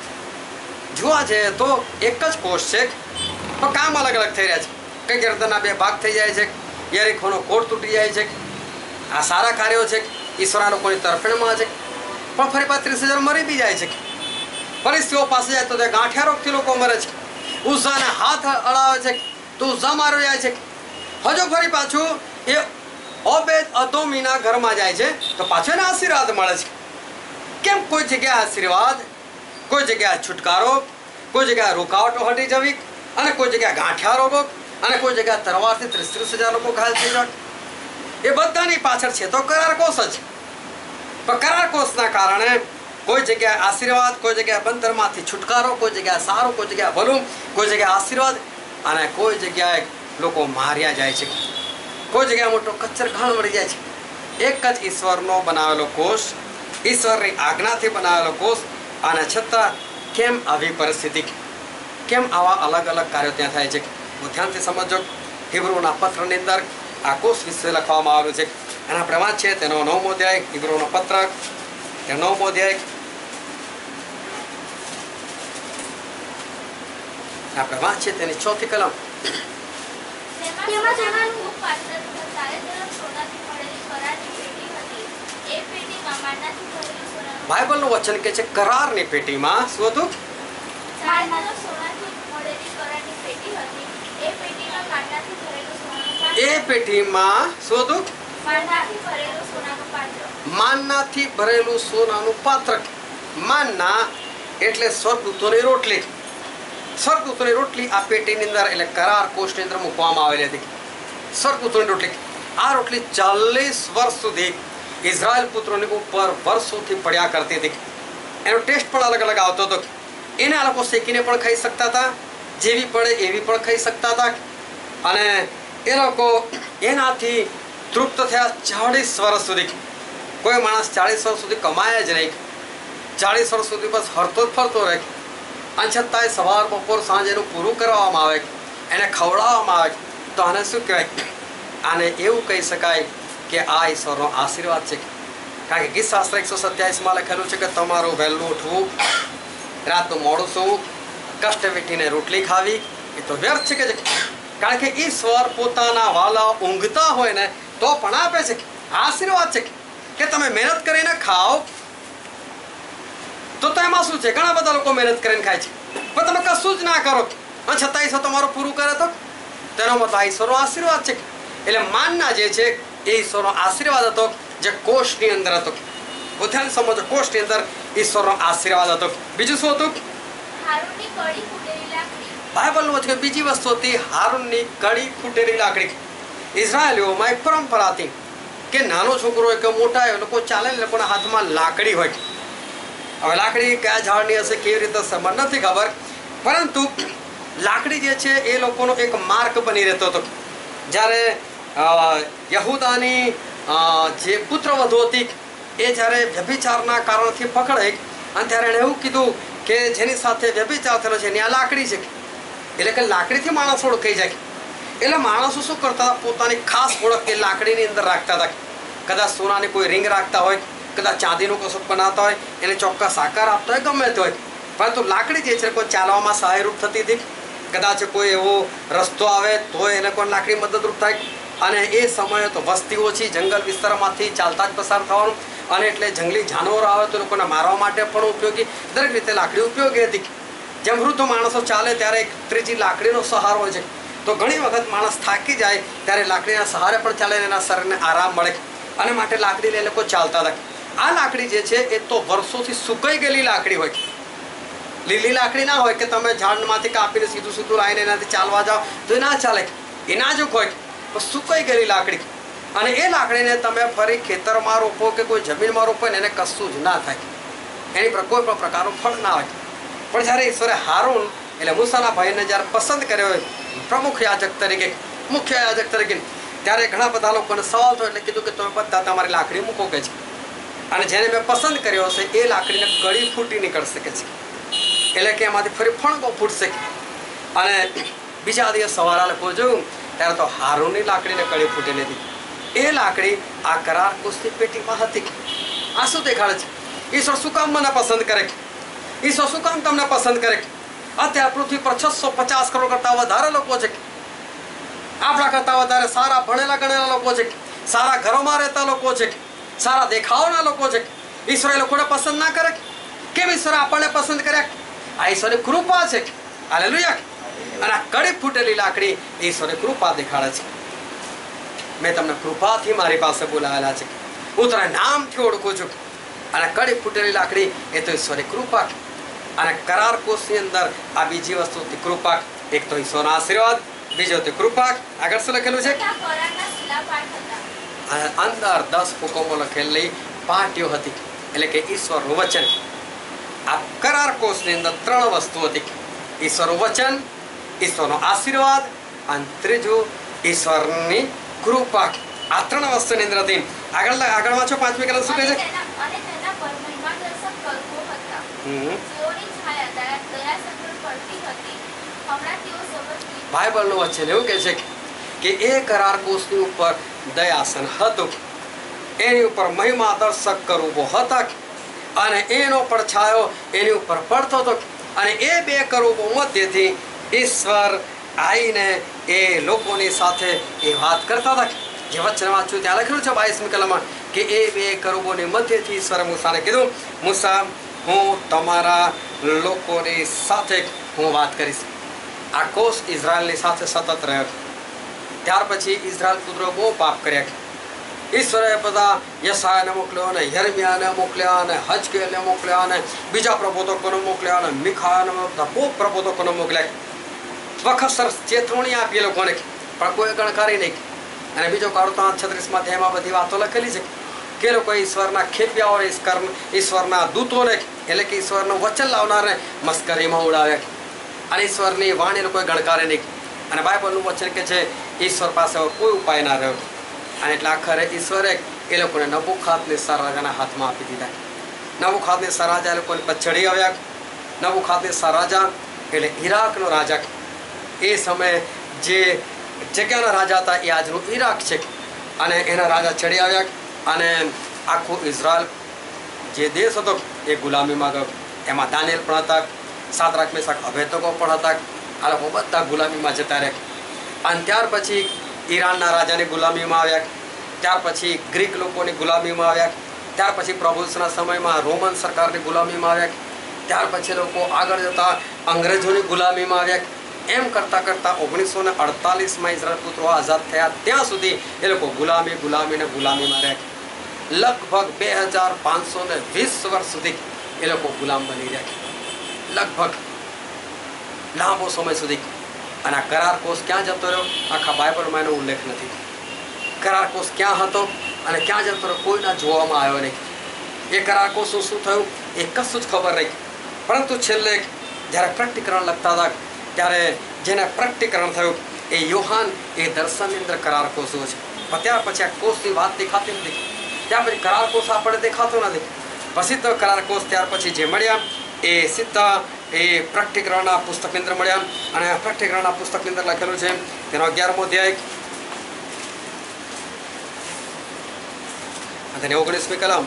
જોવા જઈએ તો એક જ કોષ છે, પણ કામ અલગ અલગ થઈ રહ્યા છે. કંઈક ગરદનના બે ભાગ થઈ જાય છે, યરીખોનો કોટ તૂટી જાય છે. આ સારા કાર્યો છે, ઈશ્વરના લોકોની તરફેણમાં છે, પણ ફરી પાછા ત્રીસ હજાર મરી બી જાય છે. પરિસ્થિતિઓ પાસે જાય તો તે ગાંઠિયા રોગથી લોકો મરે છે. ઉઝ્ઝાને હાથ અડાવે છે તો ઉઝ્ઝા માર્યો જાય છે. હજુ ફરી પાછું એ ઓબેદ અદોમીના ઘરમાં જાય છે તો પાછો એને આશીર્વાદ મળે છે. કેમ કોઈ જગ્યાએ આશીર્વાદ, કોઈ જગ્યાએ છુટકારો, કોઈ જગ્યાએ રોકાવટો હટી જવી અને કોઈ જગ્યાએ ગાંઠિયા રોગો અને કોઈ જગ્યાએ તરવારથી ત્રીસ ત્રીસ હજાર લોકો ઘાયલ થઈ જાય. એ બધાની પાછળ છે તો કરાર કોષ જ. પણ કરાર કોષના કારણે કોઈ જગ્યાએ આશીર્વાદ, કોઈ જગ્યાએ બંધનમાંથી છુટકારો, કોઈ જગ્યાએ સારું, કોઈ જગ્યાએ ભલું, કોઈ જગ્યાએ આશીર્વાદ અને કોઈ જગ્યાએ લોકો માર્યા જાય છે. કોઈ જગ્યાએ મોટો કચ્છર ઘાણ મળી જાય છે. એક જ ઈશ્વરનો બનાવેલો કોષ, ઈશ્વરની આજ્ઞાથી બનાવેલો કોષ, અને છતાં કેમ આવી પરિસ્થિતિ, કેમ આવા અલગ અલગ કાર્યો ત્યાં થાય છે? ધ્યાનથી સમજો. હિબ્રુના પત્રની અંદર આ કોષ વિશે લખવામાં આવેલું છે. એના આપણે વાંચીએ તેનો નવમો અધ્યાય, હિબ્રુનો પત્ર તેનો નવમો અધ્યાય આપણે વાંચીએ તેની ચોથી કલમ. બાઇબલનું વચન કે છે કરારની પેટીમાં શું હતું? એ પેટીમાં શું હતું? માનનાથી ભરેલું સોનાનું પાત્ર. માનના એટલે સ્વર્ગદૂતોની રોટલી. સ્વર્ગદૂતોની રોટલી આ પેટીની અંદર એટલે કરાર કોષની અંદર મૂકવામાં આવેલી હતી. સ્વર્ગદૂતોની રોટલી. આ રોટલી ચાલીસ વર્ષ સુધી ઇઝરાયલ પુત્રોની ઉપર વર્ષોથી પડ્યા કરતી હતી. એનો ટેસ્ટ પણ અલગ અલગ આવતો હતો. એને આ લોકો શેકીને પણ ખાઈ શકતા હતા, જેવી પડે એવી પણ ખાઈ શકતા હતા. અને એ લોકો એનાથી તૃપ્ત થયા ચાળીસ વર્ષ સુધી. કોઈ માણસ ચાળીસ વર્ષ સુધી કમાય જ નહીં. ચાળીસ વર્ષ સુધી બસ હરતો જ ફરતો રહે. અને છતાંય સવાર બપોર સાંજ એનું પૂરું કરવામાં આવે, એને ખવડાવવામાં આવે, તો આને શું કહેવાય? આને એવું કહી શકાય કે આ ઈશ્વરનો આશીર્વાદ છે. કારણ કે ગીત શાસ્ત્ર એકસો સત્યાવીસમાં લખેલું છે કે તમારું વહેલું ઉઠવું, રાતનું મોડું સૂવું, કષ્ટ વેઠીને રોટલી ખાવી એ તો વ્યર્થ છે કે છે. કારણ કે ઈશ્વર પોતાના વાલા ઊંઘતા હોય ને તો પણ આપે છે. આશીર્વાદ છે કે તમે મહેનત કરીને ખાઓ તો એમાં શું છે? ઘણા બધા લોકો મહેનત કરીને ખાય છે, પણ તમે કશું જ ના કરો અને છતાં ઈશ્વર તમારું પૂરું કરે તો તેનો મતલબ ઈશ્વરનો આશીર્વાદ છે. એટલે માનના જે છે એ ઈશ્વરનો આશીર્વાદ હતો જે કોષની અંદર હતો. ધ્યાન સમજો, કોષની અંદર ઈશ્વરનો આશીર્વાદ હતો. બીજું શું હતું? બાઇબલનું વચન બીજી વસ્તુ હતી હારૂનની કડી ફૂટેલી લાકડી. ઇઝરાયલીઓમાં એક પરંપરા હતી કે નાનો છોકરો હોય કે મોટા હોય, લોકો ચાલે ને લોકોના હાથમાં લાકડી હોય. હવે લાકડી કયા ઝાડની હશે, કેવી રીતે હશે મને નથી ખબર, પરંતુ લાકડી જે છે એ લોકોનો એક માર્ગ બની રહેતો હતો. જ્યારે યહૂદાની જે પુત્રવધુ હતી એ જ્યારે વ્યભિચારના કારણથી પકડાઈ અને ત્યારે એણે એવું કીધું કે જેની સાથે વ્યભિચાર થયેલો છે એની આ લાકડી છે. એટલે કે લાકડીથી માણસ ઓળખાઈ જાય. એટલે માણસો શું કરતા હતા? પોતાની ખાસ ઓળખ એ લાકડીની અંદર રાખતા હતા. કદાચ સોનાની કોઈ રિંગ રાખતા હોય, કદાચ ચાંદીનું કશું બનાવતા હોય, એને ચોક્કસ આકાર આપતા હોય, ગમે તે હોય, પરંતુ લાકડી જે છે કોઈ ચાલવામાં સહાયરૂપ થતી હતી. કદાચ કોઈ એવો રસ્તો આવે તો એને કોઈ લાકડી મદદરૂપ થાય. અને એ સમયે તો વસ્તી ઓછી, જંગલ વિસ્તારમાંથી ચાલતા જ પસાર થવાનું, અને એટલે જંગલી જાનવરો આવે તો લોકોને મારવા માટે પણ ઉપયોગી. દરેક રીતે લાકડી ઉપયોગી હતી. જેમ વૃદ્ધ માણસો ચાલે ત્યારે એક ત્રીજી લાકડીનો સહારો હોય છે. તો ઘણી વખત માણસ થાકી જાય ત્યારે લાકડીના સહારે પણ ચાલે, એના શરીરને આરામ મળે, અને માટે લાકડી લઈને લોકો ચાલતા હતા. આ લાકડી જે છે એ તો વર્ષોથી સુકાઈ ગયેલી લાકડી હોય. લીલી લાકડી ના હોય કે તમે ઝાડમાંથી કાપીને સીધું સીધું લાવીને એનાથી ચાલવા જાઓ તો એ ના ચાલે. એ નાજુક હોય, તો સુકાઈ ગયેલી લાકડી. અને એ લાકડીને તમે ફરી ખેતરમાં રોપો કે કોઈ જમીનમાં રોપો ને એને કશું જ ના થાય, એની પર કોઈ પણ પ્રકારનું ફળ ના હોય. પણ જ્યારે ઈશ્વરે હારૂન એટલે મૂસાના ભાઈને જ્યારે પસંદ કર્યો હોય પ્રમુખ યાજક તરીકે, મુખ્ય યાજક તરીકે, ત્યારે ઘણા બધા લોકોને સવાલ થયો. એટલે કીધું કે તમે બધા તમારી લાકડી મૂકો કે છે, અને જેને મેં પસંદ કર્યો હશે એ લાકડીને કડી ફૂટી નીકળશે કે છે. એટલે કે એમાંથી ફરી ફણગો ફૂટશે. અને બીજા દિવસ સવારે લોકો જોયું ત્યારે તો હારૂનની લાકડીને કડી ફૂટેલી હતી. એ લાકડી આ કરાર કોષની પેટીમાં હતી. આ શું દેખાડે છે? ઈશ્વર શું કામ મને પસંદ કરે? ઈશ્વર શું કામ તમને પસંદ કરે? અત્યારે પૃથ્વી પર છસો પચાસ કરોડ કરતા વધારે લોકો છે. આપણા કરતા વધારે સારા ભણેલા ગણેલા લોકો છે, સારા ઘરોમાં રહેતા લોકો છે, સારા દેખાવના લોકો છે. ઈશ્વર એ લોકોને પસંદ ના કરે? કેમ ઈશ્વર આપણને પસંદ કર્યા? આ ઈશ્વરની કૃપા છે. હાલેલુયા. અને આ કડી ફૂટેલી લાકડી ઈશ્વરની કૃપા દેખાડે છે. મેં તમને કૃપાથી મારી પાસે બોલાવેલા છે, હું તને નામથી ઓળખું છું. અને કડી ફૂટેલી લાકડી એ તો ઈશ્વરની કૃપા. અને કરાર કોષની અંદર આ બીજી વસ્તુ હતી કૃપા. એક તો ઈશ્વરનો આશીર્વાદ, બીજો હતી કૃપા. આગળ શું લખેલું છે? અંદર દસ હુકમો લખેલી પાટીઓ હતી, એટલે કે ઈશ્વરનું વચન. આ કરાર કોષની અંદર ત્રણ વસ્તુ હતી: ઈશ્વરનું વચન, ઈશ્વરનો આશીર્વાદ અને ત્રીજું ઈશ્વરની કૃપા. આ ત્રણ વસ્તુની અંદર હતી. આગળ આગળ વાંચો પાંચમી કલમ શું કહે છે? બાઇબલનું વચન એવું કહે છે કે એ કરાર કોષની ઉપર દયાસન હતું, એની ઉપર મહિમા દર્શક કરુબો હતા અને એનો પડછાયો એની ઉપર પડતો હતો અને એ બે કરુબો મધ્યથી ઈશ્વર આવીને એ લોકોની સાથે એ વાત કરતા હતા. જે વચન વાંચ્યું ત્યાં લખેલું છે બાવીસમી કલમમાં કે એ બે કરુબોની મધ્યથી ઈશ્વરે મૂસાને કીધું, મૂસા હું તમારા લોકોની સાથે હું વાત કરીશ. આ કોષ ઇઝરાયલની સાથે સતત રહ્યો. ત્યાર પછી ઇઝરાયલ પુત્રો બહુ પાપ કર્યા. ઈશ્વરે બધા યશાયાને મોકલ્યો અને યર્મિયાને મોકલ્યા અને હજકેલને મોકલ્યા અને બીજા પ્રબોધકોને મોકલ્યા અને મીખાને મોકલ્યા, બહુ પ્રબોધકોને મોકલ્યા. વખતસર ચેતવણી આપી એ લોકોને, પણ કોઈ ગણકારી નહીં. અને બીજો કાળો તો છત્રીસમાં એમાં બધી વાતો લખેલી છે કે લોકો ઈશ્વરના ખેપિયાઓ, ઈશ્વરના દૂતોને એટલે કે ઈશ્વરનું વચન લાવનારને મસ્કરીમાં ઉડાવ્યા અને ઈશ્વરની વાણી લોકોએ ગણકારી નહીં. અને બાઇબલનું વચન કે છે ઈશ્વર પાસે કોઈ ઉપાય ના રહ્યો. અને એટલે આખરે ઈશ્વરે એ લોકોને નબુખાદનેસર રાજાના હાથમાં આપી દીધા. નબુખાદનેસર રાજા એ લોકોને પછડી આવ્યા. નબુખાદનેસર રાજા એટલે ઈરાકનો રાજા. એ સમયે જે જગ્યાના રાજા હતા એ આજનું ઈરાક છે. અને એના રાજા ચડી આવ્યા અને આખું ઇઝરાયલ જે દેશ હતો એ ગુલામીમાં ગયો. એમાં દાનિયેલ પણ હતા, સાદરાક મેસાક અભેદnego પણ હતા. આ લોકો બધા ગુલામીમાં જતા રહ્યા. અને ત્યાર પછી ઈરાનના રાજાની ગુલામીમાં આવ્યા. ત્યાર પછી ગ્રીક લોકોની ગુલામીમાં આવ્યા. ત્યાર પછી પ્રભુના સમયમાં રોમન સરકારની ગુલામીમાં આવ્યા. ત્યાર પછી લોકો આગળ જતા અંગ્રેજોની ગુલામીમાં આવ્યા. એમ કરતાં કરતાં ઓગણીસો ને અડતાલીસમાં ઇઝરાયલ પુત્રો આઝાદ થયા ત્યાં સુધી એ લોકો ગુલામી ગુલામી ને ગુલામીમાં રહ્યા. લગભગ બે હજાર પાંચસો ને વીસ વર્ષ સુધી એ લોકો ગુલામ બની રહ્યા. લગભગ લાંબો સમય સુધી. અને આ કરાર કોષ ક્યાં જતો રહ્યો આખા બાઇબલમાં એનો ઉલ્લેખ નથી. કરાર કોષ ક્યાં હતો અને ક્યાં જતો રહ્યો કોઈના જોવામાં આવ્યો નહીં. એ કરાર કોષનું શું થયું એ કશું જ ખબર નહીં. પરંતુ છેલ્લે જ્યારે પ્રકટીકરણ લખતા હતા ત્યારે જેને પ્રકટીકરણ થયું એ યોહાન એ દર્શનની અંદર કરાર કોષો છે. પણ ત્યાર પછી આ કોષની વાત દેખાતી નથી. ત્યાર પછી કરાર કોષ આપણે દેખાતો નથી. પછી તો કરાર કોષ ત્યાર પછી જે મળ્યા એ સીધા એ પ્રકટીકરણના પુસ્તકની અંદર મળ્યા. અને પ્રકટીકરણના પુસ્તકની અંદર લખેલું છે તેનો અગિયારમો અધ્યાય અને ઓગણીસમી કલમ.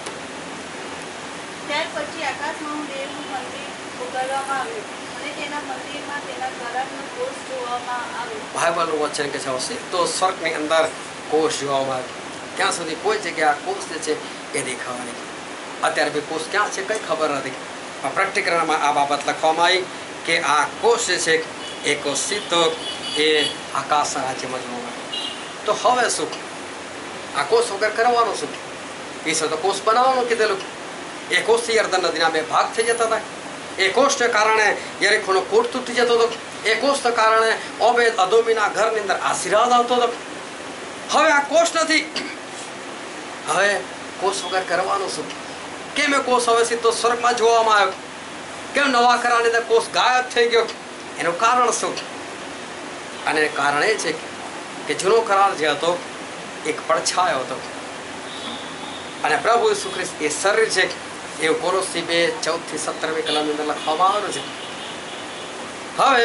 ત્યાર પછી આકાશમાં હું દેવનું મંદિર ઉગાડવામાં આવ્યું અને તેના મંદિરમાં તેના કરારનો કોષ જોવામાં આવ્યો. બાઇબલનું વચન કે છે સીધો સ્વર્ગની અંદર કોષ જોવામાં આવ્યો. ત્યાં સુધી કોઈ જગ્યાએ આ કોષ જે છે એ દેખાવાની. અત્યારે બી કોષ ક્યાં છે કંઈ ખબર નથી. પણ પ્રકટીકરણમાં આ બાબત લખવામાં આવી કે આ કોષ જે છે એ કોષ સીધો એ આકાશના રાજ્યમાં જોવામાં આવ્યો. તો હવે શું? આ કોષ વગર કરવાનું શું? ઈશ્વર તો કોષ બનાવવાનું કીધેલું. એ કોષથી યર્દન નદીના બે ભાગ થઈ જતા હતા. એ કોષને કારણે યરીખોનો કોટ તૂટી જતો હતો. એ કોષને કારણે ઓબેદ અદોમીના ઘરની અંદર આશીર્વાદ આવતો હતો. હવે આ કોષ નથી. હવે કોષ વગર કરવાનું શું? કેમ એ કોષ હવે સીધો સ્વર્ગમાં જોવામાં આવ્યો? કેમ નવા કરારની અંદર કોષ ગાયબ થઈ ગયો? એનું કારણ શું? અને કારણ એ છે કે જૂનો કરાર જે હતો એક પડછાયો હતો અને પ્રભુ ઈસુ ખ્રિસ્ત એ શરીર છે એવું કોલોસી બે ચૌદ થી સત્તરમી કલમની અંદર લખવામાં આવેલું છે. હવે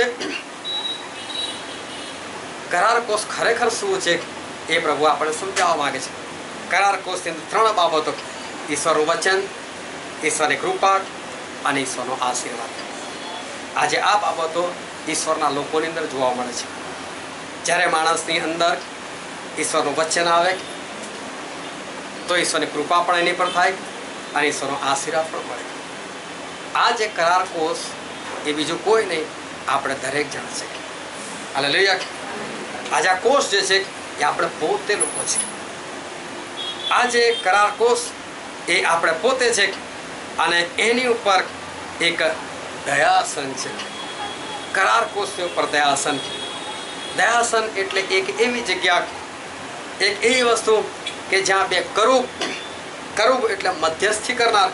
કરાર કોષ ખરેખર શું છે એ પ્રભુ આપણે સમજાવવા માંગે છે. કરાર કોષની અંદર ત્રણ બાબતો: ઈશ્વરનું વચન, ઈશ્વરની કૃપા અને ઈશ્વરનો આશીર્વાદ. આજે આ બાબતો ઈશ્વરના લોકોની અંદર જોવા મળે છે. જ્યારે માણસની અંદર ઈશ્વરનું વચન આવે તો ઈશ્વરની કૃપા પણ એની પર થાય અને ઈશ્વરનો આશીર્વાદ પણ મળે. આ જે કરાર કોષ એ બીજું કોઈ નહીં, આપણે દરેક જણ છે. હાલેલુયા. આજે આ કોષ જે છે એ આપણે પોતે લોકો છે. આ જે કરાર કોષ એ આપણે પોતે છે અને એની ઉપર એક દયાસન છે. કરાર કોષની ઉપર દયાસન. દયાસન એટલે એક એવી જગ્યા, એક એવી વસ્તુ કે જ્યાં બે કરુબ, કરુબ એટલે મધ્યસ્થી કરનાર,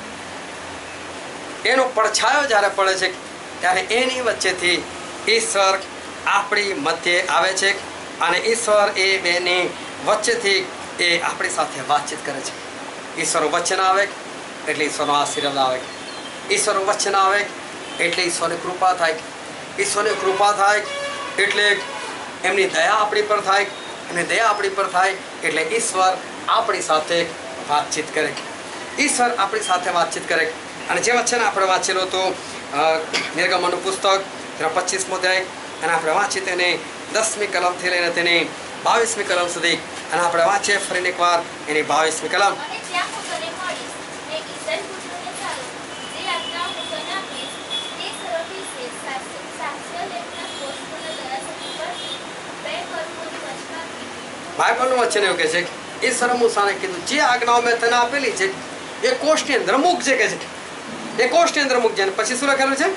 એનો પડછાયો જ્યારે પડે છે ત્યારે એની વચ્ચેથી ઈશ્વર આપણી મધ્યે આવે છે અને ઈશ્વર એ બેની વચ્ચેથી એ આપણી સાથે વાતચીત કરે છે. ઈશ્વરનું વચન આવે એટલે ઈશ્વરનો આશીર્વાદ આવે, ઈશ્વરનું વચન આવે એટલે ઈશ્વરની કૃપા થાય, ઈશ્વરની કૃપા થાય એટલે એમની દયા આપણી પર થાય અને દયા આપણી પર થાય એટલે ઈશ્વર આપણી સાથે વાતચીત કરે, ઈશ્વર આપણી સાથે વાતચીત કરે. અને જે વચન આપણે વાંચેલું હતું નિર્ગમનનું પુસ્તક તેના પચીસમો અધ્યાય, અને આપણે વાંચી તેને દસમી કલમથી લઈને તેની બાવીસમી કલમ સુધી, અને આપણે વાંચીએ ફરીને એકવાર એની બાવીસમી કલમ. અને ત્યાં હું તને મળીશ ને ઈસરાયેલ પુત્રોને ચાલો જે આજ્ઞા હું તને આપીશ તે સર્વ વિશે સાક્ષ્ય લેખના કોષ પર દરાસર ઉપરથી બે કર્મોની વચમાંથી. બાઇબલનું વચન એવું કહે છે કે ઈશ્વર મૂસાને કીધું જે આજ્ઞાઓ મેં તને આપેલી છે એ કોષની અંદર મૂકજે કે છે, એ કોષની અંદર મૂકજે. અને પછી શું લખેલું છે?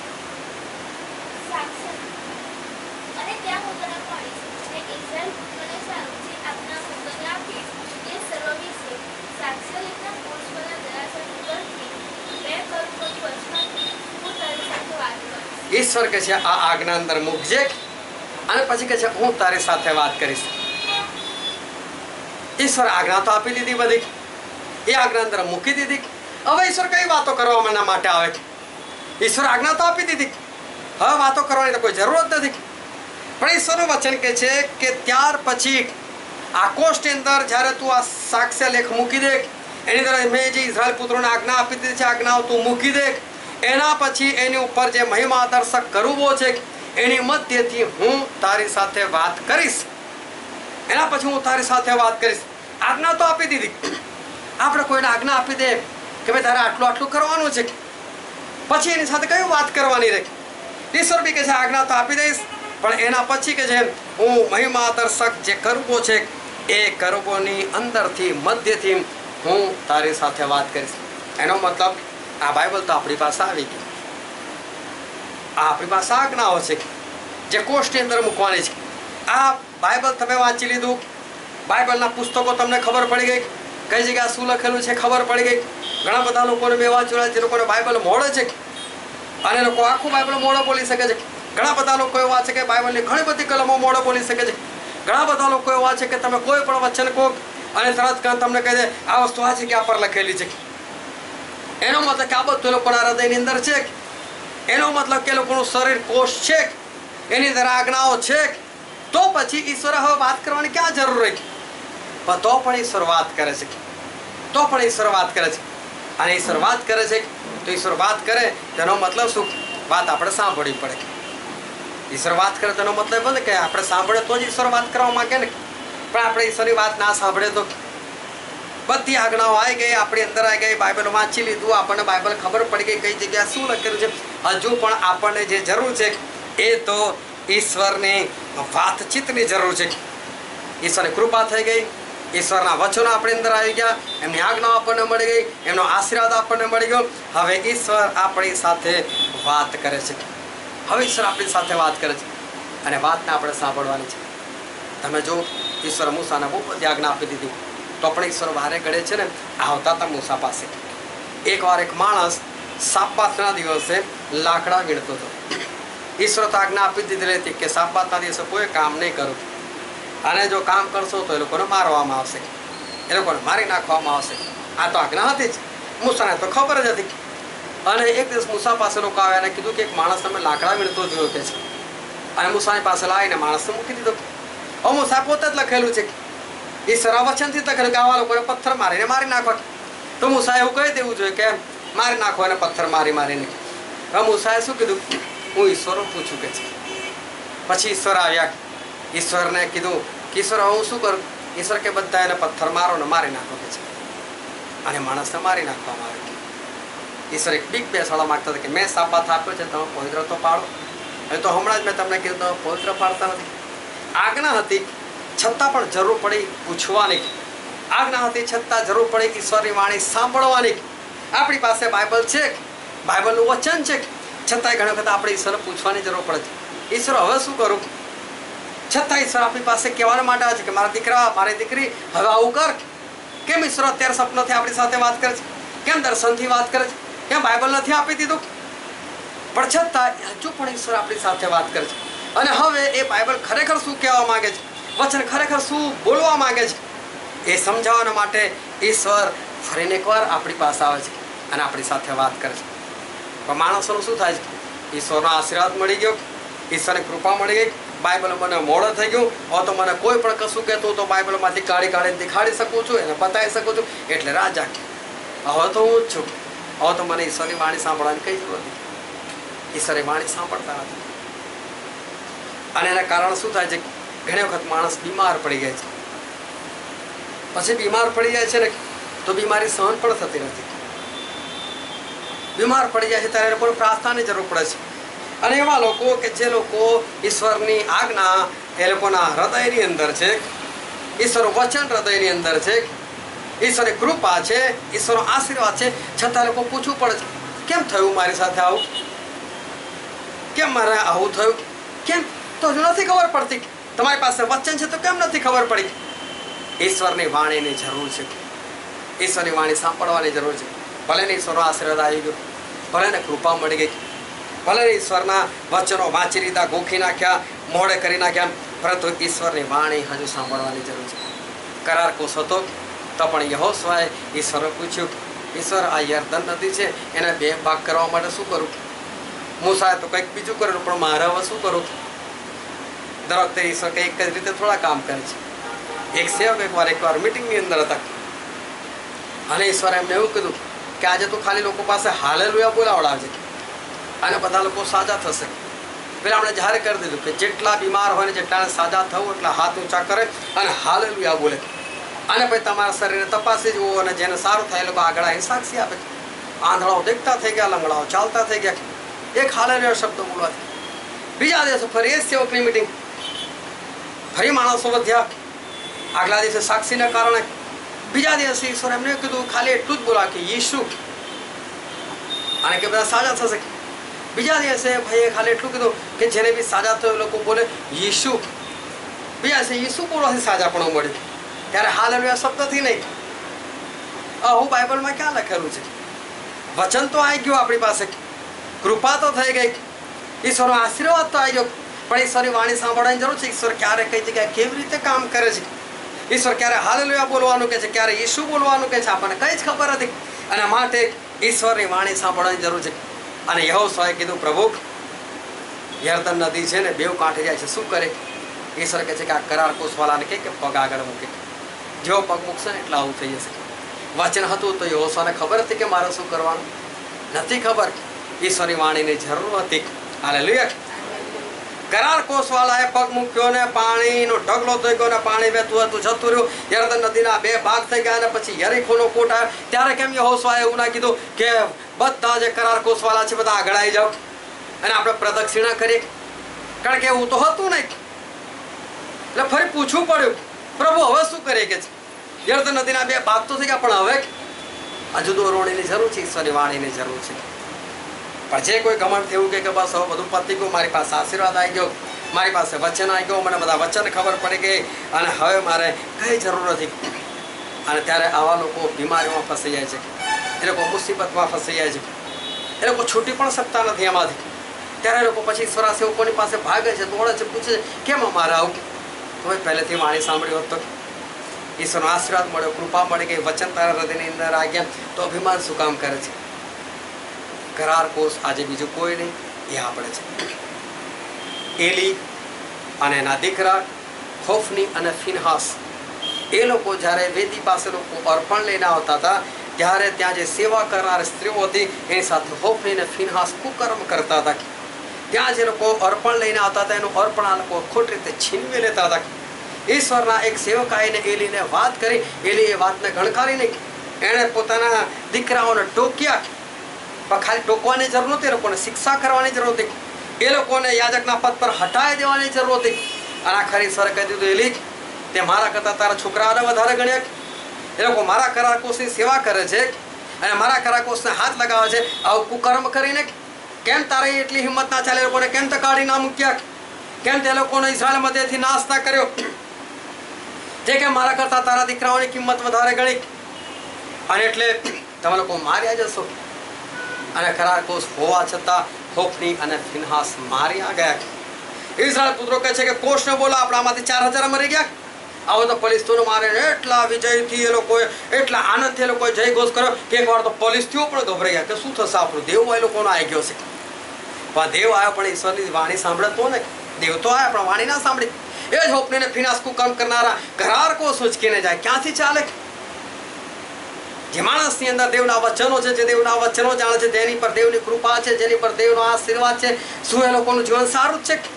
અને ત્યાં હું તને મળીશ ને ઈસરાયેલ પુત્રોને ચાલો જે આજ્ઞા હું તને આપીશ તે સર્વ વિશે સાક્ષ્ય લેખના કોષ પર દરાસર ઉપરથી બે કર્મોની વચમાંથી હું તારી સાથે વાત કરીશ. ઈશ્વર કહે છે આ આજ્ઞા અંદર મૂકજે, અને પછી કહે છે હું તારી સાથે વાત કરીશ. ઈશ્વર આજ્ઞા તો આપી દીધી બધી, એ આજ્ઞા અંદર મૂકી દીધી. હવે ઈશ્વર કઈ વાતો કરવા માટે આવે? ઈશ્વર આજ્ઞા તો આપી દીધી, હવે વાતો કરવાની તો કોઈ જરૂર જ નથી. પણ ઈશ્વરનું વચન કહે છે કે ત્યાર પછી આ કોષની અંદર જ્યારે તું આ સાક્ષ્ય લેખ મૂકી દે, એની અંદર મેં જે ઇઝરાયલ પુત્રોને આજ્ઞા આપી દીધી છે આજ્ઞાઓ તું મૂકી દે, એના પછી એની ઉપર જે મહિમા દર્શક કરુબો છે એની મધ્યથી હું તારી સાથે વાત કરીશ. એના પછી હું તારી સાથે વાત કરીશ. આજ્ઞા તો આપી દીધી. આપણે કોઈને આજ્ઞા આપી દે કે ભાઈ તારે આટલું આટલું કરવાનું છે, પછી એની સાથે કઈ વાત કરવાની રહે? ઈશ્વર બી કહે છે આજ્ઞા તો આપી દઈશ, પણ એના પછી કે છે હું મહિમા દર્શક જે કરુબો છે એ કરુબોની અંદરથી મધ્યથી હું તારી સાથે વાત કરીશ. એનો મતલબ આ બાઇબલ તો આપણી પાસે આવી ગઈ, આ આપણી પાસે આજ્ઞાઓ છે જે કોષની અંદર મૂકવાની છે. આ બાઇબલ તમે વાંચી લીધું, બાઇબલના પુસ્તકો તમને ખબર પડી ગઈ, કઈ જગ્યાએ શું લખેલું છે ખબર પડી ગઈ. ઘણા બધા લોકોને મેં વાંચ્યું જે લોકોને બાઇબલ મોડે છે અને લોકો આખું બાઇબલ મોડો બોલી શકે છે. ઘણા બધા લોકો એવા છે કે બાઇબલની ઘણી બધી કલમો મોડો બોલી શકે છે. ઘણા બધા લોકો એવા છે કે તમે કોઈ પણ વચન કહો અને તરત તમને કહી દે આ વસ્તુ આ જગ્યા પર લખેલી છે. એનો મતલબ કે આ બધું લોકોના હૃદયની અંદર છે. એનો મતલબ કે લોકોનું શરીર કોષ છે, એની અંદર આજ્ઞાઓ છે. તો પછી ઈશ્વરે હવે વાત કરવાની ક્યાં જરૂર રહી? પણ તો પણ ઈશ્વર વાત કરે છે, તો પણ ઈશ્વર વાત કરે છે. અને ઈશ્વર વાત કરે છે તો ઈશ્વર વાત કરે તેનો મતલબ શું? વાત આપણે સાંભળવી પડે. ઈશ્વર વાત કરે તેનો મતલબ બને કે આપણે સાંભળે તો જ ઈશ્વર વાત કરવા માંગે ને. પણ આપણે ઈશ્વરની વાત ના સાંભળે તો બધી આજ્ઞાઓ આવી ગઈ, આપણી અંદર આવી ગઈ, બાઇબલ વાંચી લીધું, આપણને બાઇબલ ખબર પડી ગઈ કઈ જગ્યાએ શું લખેલું છે. હજુ પણ આપણને જે જરૂર છે એ તો ઈશ્વરની વાતચીતની જરૂર છે. ઈશ્વરની કૃપા થઈ ગઈ, ઈશ્વરના વચનો આપણી અંદર આવી ગયા, એમની આજ્ઞાઓ આપણને મળી ગઈ, એમનો આશીર્વાદ આપણને મળી ગયો. હવે ઈશ્વર આપણી સાથે વાત કરે છે. હવે ઈશ્વર આપણી સાથે વાત કરે છે અને વાતને આપણે સાંભળવાની છે. તમે જો ઈશ્વર મૂસાને બહુ બધી આજ્ઞા આપી દીધી, તો પણ ઈશ્વર વારે ઘડે છે ને આવતા હતા મૂસા પાસે. એકવાર એક માણસ સાબતના દિવસે લાકડા વીણતો હતો. ઈશ્વર તો આજ્ઞા આપી દીધેલી હતી કે સાબતના દિવસે કોઈ કામ નહીં કરું, અને જો કામ કરશો તો એ લોકોને મારવામાં આવશે, એ લોકોને મારી નાખવામાં આવશે. આ તો આજ્ઞા હતી જ, મૂસાને તો ખબર જ હતી. અને એક દિવસ મૂસા પાસે લોકો આવ્યા અને કીધું કે એક માણસ તમે લાકડા વીણતો જોયો કે છે. અને મૂસાની પાસે લાવીને માણસને મૂકી દીધો. હવે મૂસા પોતે જ લખેલું છે, ઈશ્વર વચનથી લખેલું કે આવા લોકોને પથ્થર મારીને મારી નાખવા. તો મૂસા એવું કહી દેવું જોઈએ કે મારી નાખો અને પથ્થર મારી મારીને. હવે મૂસાએ શું કીધું? હું ઈશ્વરને પૂછું કે છે. પછી ઈશ્વર આવ્યા. ઈશ્વરને કીધું કે ઈશ્વર હું શું કરું? ઈશ્વર કે બધા એને પથ્થર મારો ને મારી નાખો કે છે, અને માણસને મારી નાખવામાં આવે. ઈશ્વર એક બીક બેસાડવા માંગતા હતા કે મેં સાપાત આપ્યો છે, તમે પવિત્ર તો પાડો. હવે તો હમણાં જ મેં તમને કીધું તમે પવિત્ર પાડતા નથી. આજ્ઞા હતી છતાં પણ જરૂર પડી પૂછવાની. આજ્ઞા હતી છતાં જરૂર પડી ઈશ્વરની વાણી સાંભળવાની. આપણી પાસે બાઇબલ છે, બાઇબલનું વચન છે, છતાંય ઘણી વખત આપણે ઈશ્વરને પૂછવાની જરૂર પડે છે, ઈશ્વર હવે શું કરું? છતાં ઈશ્વર આપણી પાસે કહેવા માટે આવે છે કે મારા દીકરા, મારી દીકરી, હવે આવું કર. કેમ ઈશ્વર અત્યારે સપનાથી આપણી સાથે વાત કરે છે? કેમ દર્શનથી વાત કરે છે? કેમ બાઇબલ નથી આપી દીધું? પણ છતાં હજુ પણ ઈશ્વર આપણી સાથે વાત કરે છે. અને હવે એ બાઇબલ ખરેખર શું કહેવા માંગે છે, વચન ખરેખર શું બોલવા માંગે છે, એ સમજાવવા માટે ઈશ્વર ફરીને એકવાર આપણી પાસે આવે છે અને આપણી સાથે વાત કરે છે. પણ માણસોનું શું થાય છે? ઈશ્વરનો આશીર્વાદ મળી ગયો, ઈશ્વરની કૃપા મળી ગઈ, બાઇબલ મને મોડો થઈ ગયું, હવે તો મને કોઈ પણ કશું કહેતું તો બાઇબલમાંથી કાઢી કાઢીને દેખાડી શકું છું, એને બતાવી શકું છું, એટલે રાજા હવે તો હું જ છું. હવે તો મને ઈશ્વરની વાણી સાંભળવાની કઈ જરૂર નથી. ઈશ્વરની વાણી સાંભળતા નથી. અને એના કારણે શું થાય છે? ઘણી વખત માણસ બીમાર પડી જાય છે. પછી બીમાર પડી જાય છે ને તો બીમારી સહન પણ થતી નથી. બીમાર પડી જાય છે ત્યારે એ લોકોને પ્રાર્થનાની જરૂર પડે છે. અને એવા લોકો કે જે લોકો ઈશ્વરની આજ્ઞા એ લોકોના હૃદયની અંદર છે, ઈશ્વરનું વચન હૃદયની અંદર છે, ઈશ્વરની કૃપા છે, ઈશ્વરનો આશીર્વાદ છે, છતાં લોકો પૂછવું પડે છે, કેમ થયું મારી સાથે આવું? કેમ મારે આવું થયું? કેમ? તો હજુ નથી ખબર પડતી. તમારી પાસે વચન છે તો કેમ નથી ખબર પડી? ઈશ્વરની વાણીની જરૂર છે. ઈશ્વરની વાણી સાંભળવાની જરૂર છે. ભલે ને ઈશ્વરનો આશીર્વાદ આવી ગયો, ભલે ને કૃપા મળી ગઈ, ભલે ઈશ્વરના વચનો વાંચી લીધા, ગોખી નાખ્યા, મોડે કરી નાખ્યા, પરંતુ ઈશ્વરની વાણી હજુ સાંભળવાની જરૂર છે. કરાર કોષ હતો તો પણ યહોશુઆએ ઈશ્વરે પૂછ્યું, ઈશ્વર આ યર્દન નદી છે એને બે ભાગ કરવા માટે શું કરું? મૂસાએ તો કંઈક બીજું કરેલું, પણ મારે હવે શું કરું? દર વખતે ઈશ્વર કંઈક જ રીતે થોડા કામ કરે છે. એક સેવક એકવાર એકવાર મિટિંગની અંદર હતા અને ઈશ્વરે એમને એવું કીધું કે આજે તું ખાલી લોકો પાસે હાલેલુયા બોલાવડાવજે અને બધા લોકો સાજા થશે. પેલા આપણે જાહેર કરી દીધું કે જેટલા બીમાર હોય ને જેટલાને સાજા થવું એટલા હાથ ઊંચા કરે અને હાલેલુયા બોલે. અને પછી તમારા શરીરને તપાસી જવું અને જેને સારું થાય એ લોકો આગળ આવીને સાક્ષી આપે. આંધળાઓ દેખતા થઈ ગયા, લંગડાઓ ચાલતા થઈ ગયા, એક હાલેલુયા શબ્દ બોલવાથી. બીજા દિવસે ફરી એ સેવકની મિટિંગ, ફરી માણસો વધ્યા. આગલા દિવસે સાક્ષીના કારણે બીજા દિવસે ઈશ્વર એમને કીધું ખાલી એટલું જ બોલા કે યીશુ, અને કે બધા સાજા થશે. બીજા દિવસે ભાઈએ ખાલી એટલું કીધું કે જેને બી સાજા થયો લોકો બોલે યીશુ. બીજા દિવસે યીશુ બોલવાથી સાજાપણું મળ્યું. ત્યારે હાલેલુયા શબ્દથી નહીં. આવું બાઇબલમાં ક્યાં લખેલું છે? વચન તો આવી ગયું આપણી પાસે, કૃપા તો થઈ ગઈ, ઈશ્વરનો આશીર્વાદ તો આવી ગયો, પણ ઈશ્વરની વાણી સાંભળવાની જરૂર છે. ઈશ્વર ક્યારે કઈ જગ્યાએ કેવી રીતે કામ કરે છે, ઈશ્વર ક્યારે હાલેલુયા બોલવાનું કે છે, ક્યારે ઈસુ બોલવાનું કે છે, આપણને કઈ જ ખબર નથી. અને માટે ઈશ્વરની વાણી સાંભળવાની જરૂર છે. અને યહોશુઆએ કીધું, પ્રભુ યર્દન નદી છે ને બેવ કાંઠે જાય છે, શું કરે? ઈશ્વર કહે છે કે આ કરાર કોષવાલાને કહે કે પગ આગળ મૂકે. જેવો પગ મૂકશે ને એટલે આવું થઈ જશે. વચન હતું તો યહોશુઆને ખબર હતી કે મારે શું કરવાનું? નથી ખબર. ઈશ્વરની વાણીની જરૂર હતી. હાલેલુયા. કરાર કોષવાલાએ પગ મૂક્યો ને પાણીનો ઢગલો થઈ ગયો ને પાણી વહેતું હતું, જતું રહ્યું. યર્દન નદીના બે ભાગ થઈ ગયા અને પછી યરીખોનો કોટ આવ્યો. ત્યારે કેમ યહોશુઆએ એવું ના કીધું કે બધા જે કરાર કોષવાલા છે બધા આગળ આવી જાઓ અને આપણે પ્રદક્ષિણા કરીએ? કારણ કે એવું તો હતું નહીં. એટલે ફરી પૂછવું પડ્યું, પ્રભુ હવે શું કરીએ? કે યર્દન નદીના બે ભાગ તો થઈ ગયા, પણ હવે હજુ દોરવણીની જરૂર છે, ઈશ્વરની વાણીની જરૂર છે. પણ જે કોઈ ઘમંડ થયું કે બસ હવે બધું પતી ગયું, મારી પાસે આશીર્વાદ આવી ગયો, મારી પાસે વચન આવી ગયો, મને બધા વચન ખબર પડી ગઈ અને હવે મારે કઈ જરૂર નથી. અને ત્યારે આવા લોકો બીમારીમાં ફસાઈ જાય છે, એ લોકો મુસીબતમાં ફસાઈ જાય છે, એ લોકો છૂટી પણ શકતા નથી એમાંથી. ત્યારે એ લોકો પછી ઈશ્વર સેવકોની પાસે ભાગે છે, દોડે છે, પૂછે છે કેમ અમારે આવું? હવે પહેલેથી વાણી સાંભળ્યું હોત તો ઈશ્વરનો આશીર્વાદ મળ્યો, કૃપા મળી ગઈ, વચન તારા હૃદયની અંદર આ ગયા, તો અભિમાન શું કામ કરે છે? કરાર કોષ આજે બીજું કોઈ નહીં, એ આપણે છે. એલી અને એના દીકરા હોફની અને ફિનહાસ, એ લોકો જ્યારે વેદી પાસે લોકો અર્પણ લઈને આવતા હતા ત્યારે ત્યાં જે સેવા કરનાર સ્ત્રીઓ હતી એની સાથે હોફની અને ફિનહાસ કુકર્મ કરતા હતા. ત્યાં જે લોકો અર્પણ લઈને આવતા હતા એનું અર્પણ આ લોકો ખોટી રીતે છીનવી લેતા હતા. ઈશ્વરના એક સેવકાઈને એલીને વાત કરી. એલી એ વાતને ગણકારી નહીં, એણે પોતાના દીકરાઓને ટોક્યા. પણ ખાલી ટોકવાની જરૂર નહોતી, એ લોકોને શિક્ષા કરવાની જરૂર હતી, એ લોકોને યાજકના પદ પર હટાવી દેવાની જરૂર હતી. અને આખરી ઈશ્વરે કહી દીધું, એલી તે મારા કરતાં તારા છોકરાઓને વધારે ગણ્યા. એ લોકો મારા કરાર કોષની સેવા કરે છે અને મારા કરાર કોષને હાથ લગાવે છે, આવું કુકર્મ કરીને કેમ તારે એટલી હિંમત ના ચાલે? એ લોકોને કેમ તો કાઢી ના મૂક્યા? કેમ તે લોકોને ઇઝરાયલ મધ્યથી નાશ ના કર્યો? જે કે મારા કરતા તારા દીકરાઓની કિંમત વધારે ગણી અને એટલે તમે લોકો માર્યા જશો. અને કરાર કોષ હોવા છતાં હોફની અને ફિનહાસ માર્યા ગયા. ઇઝરાયલ પુત્રો કહે છે કે કોષને બોલો આપણામાંથી ચાર હજાર મરી ગયા. આવો તો ફલિસ્તીનો મારે એટલા વિજયથી એ લોકોએ એટલા આનંદથી એ લોકોએ જય ઘોષ કર્યો કે એકવાર તો ફલિસ્તીઓ પણ ગભરાઈ ગયા કે શું થશે આપણું દેવ એ લોકોનો આવી ગયો છે. પણ દેવ આવ્યો પણ ઈશ્વરની વાણી સાંભળતો ને. દેવ તો આવ્યા પણ વાણી ના સાંભળી. એ જ હોપને ફિનાસ કુકર્મ કરનારા કરાર કોષ ઉચકીને જાય. ક્યાંથી ચાલે? જે માણસની અંદર દેવના વચનો છે, જે દેવના વચનો જાણે છે, જેની પર દેવની કૃપા છે, જેની પર દેવનો આશીર્વાદ છે, શું એ લોકોનું જીવન સારું જ છે?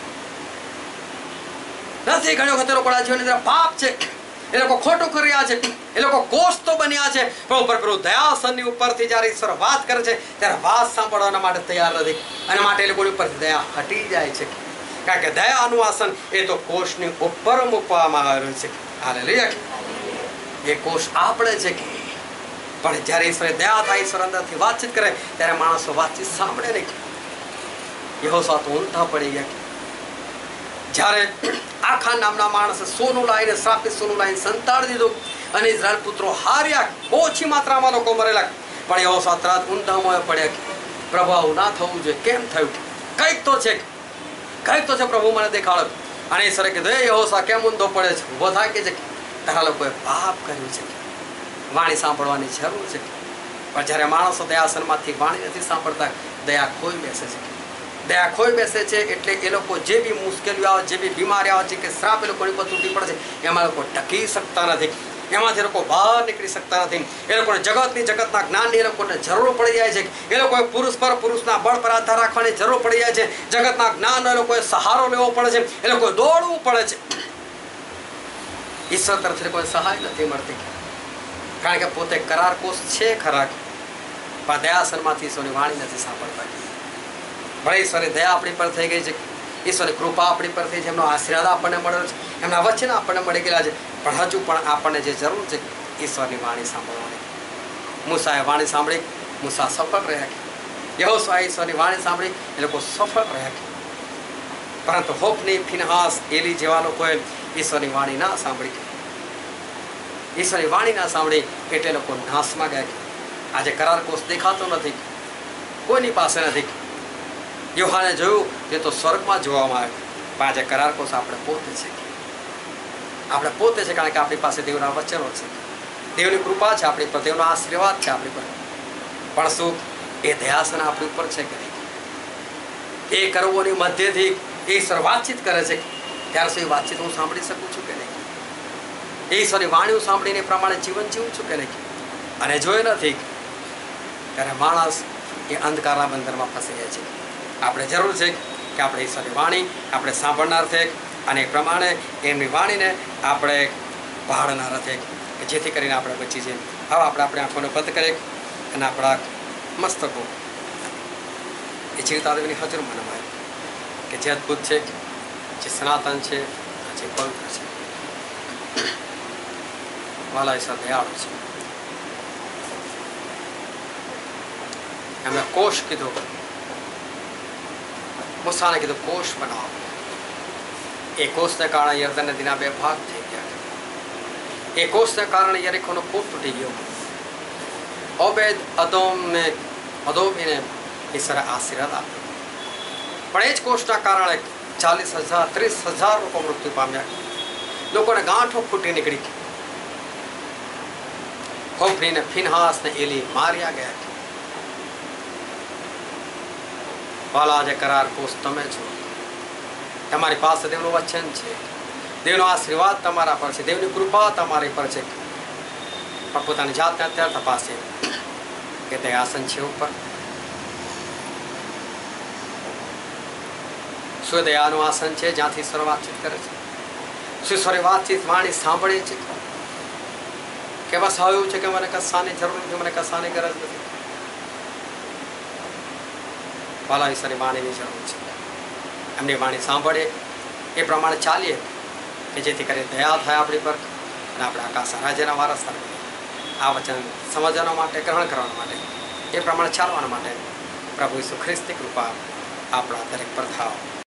નથી. ઘણી વખત એ લોકોના જીવનની અંદર પાપ છે. એ લોકો ખોટું કરી રહ્યા છે. એ લોકો કોષ તો બન્યા છે પણ ઉપર પેલું દયાસનની ઉપરથી જ્યારે ઈશ્વર વાત કરે છે ત્યારે વાત સાંભળવાના માટે તૈયાર નથી અને માટે એ લોકોની ઉપરથી દયા હટી જાય છે. કારણ કે દયાનું આસન એ તો કોષની ઉપર મૂકવામાં આવેલું છે. હાલેલુયા. એ કોષ આપણે છે કે પણ જ્યારે ઈશ્વરે દયા થાય, ઈશ્વર અંદરથી વાતચીત કરે ત્યારે માણસો વાતચીત સાંભળે નહીં. યહોશા તો ઊંધા પડી ગયા. જ્યારે આખા નામના માણસે સોનું લાવીને શ્રાપિત સોનું લાવીને સંતાડી દીધું અને ઇઝરાયલ પુત્રો હાર્યા. ઓછી માત્રામાં લોકો મરેલા પણ યહોશા તરત ઊંધામાં પડ્યા. પ્રભુ આવું ના થવું જોઈએ. કેમ થયું? કંઈક તો છે, કંઈક તો છે. પ્રભુ મને દેખાડો. અને ઈશ્વરે કીધું એ યહોશા કેમ ઊંધો પડે છે? ઊભો થાય કે છે તારા લોકોએ પાપ કર્યું છે. વાણી સાંભળવાની જરૂર છે. પણ જ્યારે માણસો દયાસનમાંથી વાણી નથી સાંભળતા, દયા ખોઈ બેસે છે. દયા ખોઈ બેસે છે એટલે એ લોકો જે બી મુશ્કેલીઓ આવે, જે બી બીમારી આવે છે કે શ્રાપ એ લોકોની પર તૂટી પડે છે, એમાં લોકો ટકી શકતા નથી. એમાંથી લોકો બહાર નીકળી શકતા નથી. એ લોકોને જગતની જગતના જ્ઞાનની એ લોકોને જરૂર પડી જાય છે. એ લોકોએ પુરુષ પર પુરુષના બળ પર આધાર રાખવાની જરૂર પડી જાય છે. જગતના જ્ઞાનનો એ લોકોએ સહારો લેવો પડે છે. એ લોકોએ દોડવું પડે છે. ઈશ્વર તરફથી કોઈ સહાય નથી મળતી. કારણ કે પોતે કરાર કોષ છે ખરા પણ દયાસનમાંથી ઈશ્વરની વાણી નથી સાંભળતા. ભલે ઈશ્વરની દયા આપણી પર થઈ ગઈ છે, ઈશ્વરની કૃપા આપણી પર થઈ છે, એમનો આશીર્વાદ આપણને મળ્યો છે, એમના વચન આપણને મળી ગયેલા છે, પણ હજુ પણ આપણને જે જરૂર છે ઈશ્વરની વાણી સાંભળવાની. મૂસાએ વાણી સાંભળી, મૂસા સફળ રહ્યા. યહોશુઆએ ઈશ્વરની વાણી સાંભળી, એ લોકો સફળ રહ્યા. પરંતુ હોફની, ફિનહાસ, એલી જેવા લોકોએ ઈશ્વરની વાણી ના સાંભળી. ઈશ્વરની વાણી ના સાંભળી એટલે લોકો નાશમાં ગયા. આજે કરાર કોષ દેખાતો નથી, કોઈની પાસે નથી. યુહાને જોયું તે તો સ્વર્ગમાં જોવામાં આવે. પણ આજે કરાર કોષ આપણે પોતે છે. આપણે પોતે છે કારણ કે આપણી પાસે દેવના વચનો છે, દેવની કૃપા છે આપણી પર, દેવનો આશીર્વાદ છે આપણી પર. પણ શું એ દયાસન આપણી ઉપર છે કે નહીં? એ કરવોની મધ્યથી ઈશ્વર વાતચીત કરે છે ત્યારે શું એ વાતચીત હું સાંભળી શકું છું કે નહીં? ઈશ્વરની વાણીઓ સાંભળીને પ્રમાણે જીવન જીવું છું કે નહીં? અને જો એ નથી ત્યારે માણસ એ અંધકારના બંધનમાં ફસી જાય છે. આપણે જરૂર છે કે આપણે ઈશ્વરની વાણી આપણે સાંભળનાર છે અને એ પ્રમાણે એમની વાણીને આપણે પાળનાર છે કે જેથી કરીને આપણે બચી જઈએ. હવે આપણે આપણે આંખોને બંધ કરીએ અને આપણા મસ્તકો એ જીવતાદેવીની હાજરમાં નમાય કે જે અદ્ભુત છે, જે સનાતન છે, જે પવિત્ર છે. વાલા ઈશ્વર દયાળુ છે. એમને કોષ કીધું, મૂસાને કીધું કોષ બનાવો. એ કોષને કારણે યર્દન નદીના બે ભાગ થઈ ગયા. એ કોષને કારણે યરીખોનો કોટ તૂટી ગયો. ઓબેદ અદોમને અદોબીને ઈશ્વરે આશીર્વાદ આપ્યો. પણ એ જ કોષના કારણે ચાલીસ હજાર ત્રીસ હજાર લોકો મૃત્યુ પામ્યા. લોકોને ગાંઠો ફૂટી નીકળી. હોફની ને ફિનહાસ ને એલી માર્યા ગયા. વાલા આજે કરાર કોષ તમે છો. તમારી પાસે દેવનું વચન છે, દેવનો આશીર્વાદ તમારા પર છે, દેવની કૃપા તમારી પર છે. પણ પોતાની જાતને અત્યારે તપાસે કે તે આસન છે ઉપર. શું દયાનું આસન છે જ્યાંથી ઈશ્વર વાતચીત કરે છે? શું ઈશ્વરે વાતચીત વાણી સાંભળે છે કે બસ આવ્યું છે કે મને કશાની જરૂર નથી, મને કશાની ગરજ નથી? વાલા ઈશ્વરની વાણીની જરૂર છે. એમની વાણી સાંભળીએ, એ પ્રમાણે ચાલીએ કે જેથી કરી દયા થાય આપણી પર અને આપણે આકાશ રાજ્યના વારસદાર બનીએ. આ વચન સમજવા માટે, ગ્રહણ કરવા માટે, એ પ્રમાણે ચાલવા માટે પ્રભુ ઈસુ ખ્રિસ્તની કૃપા આપણા દરેક પર થાવ.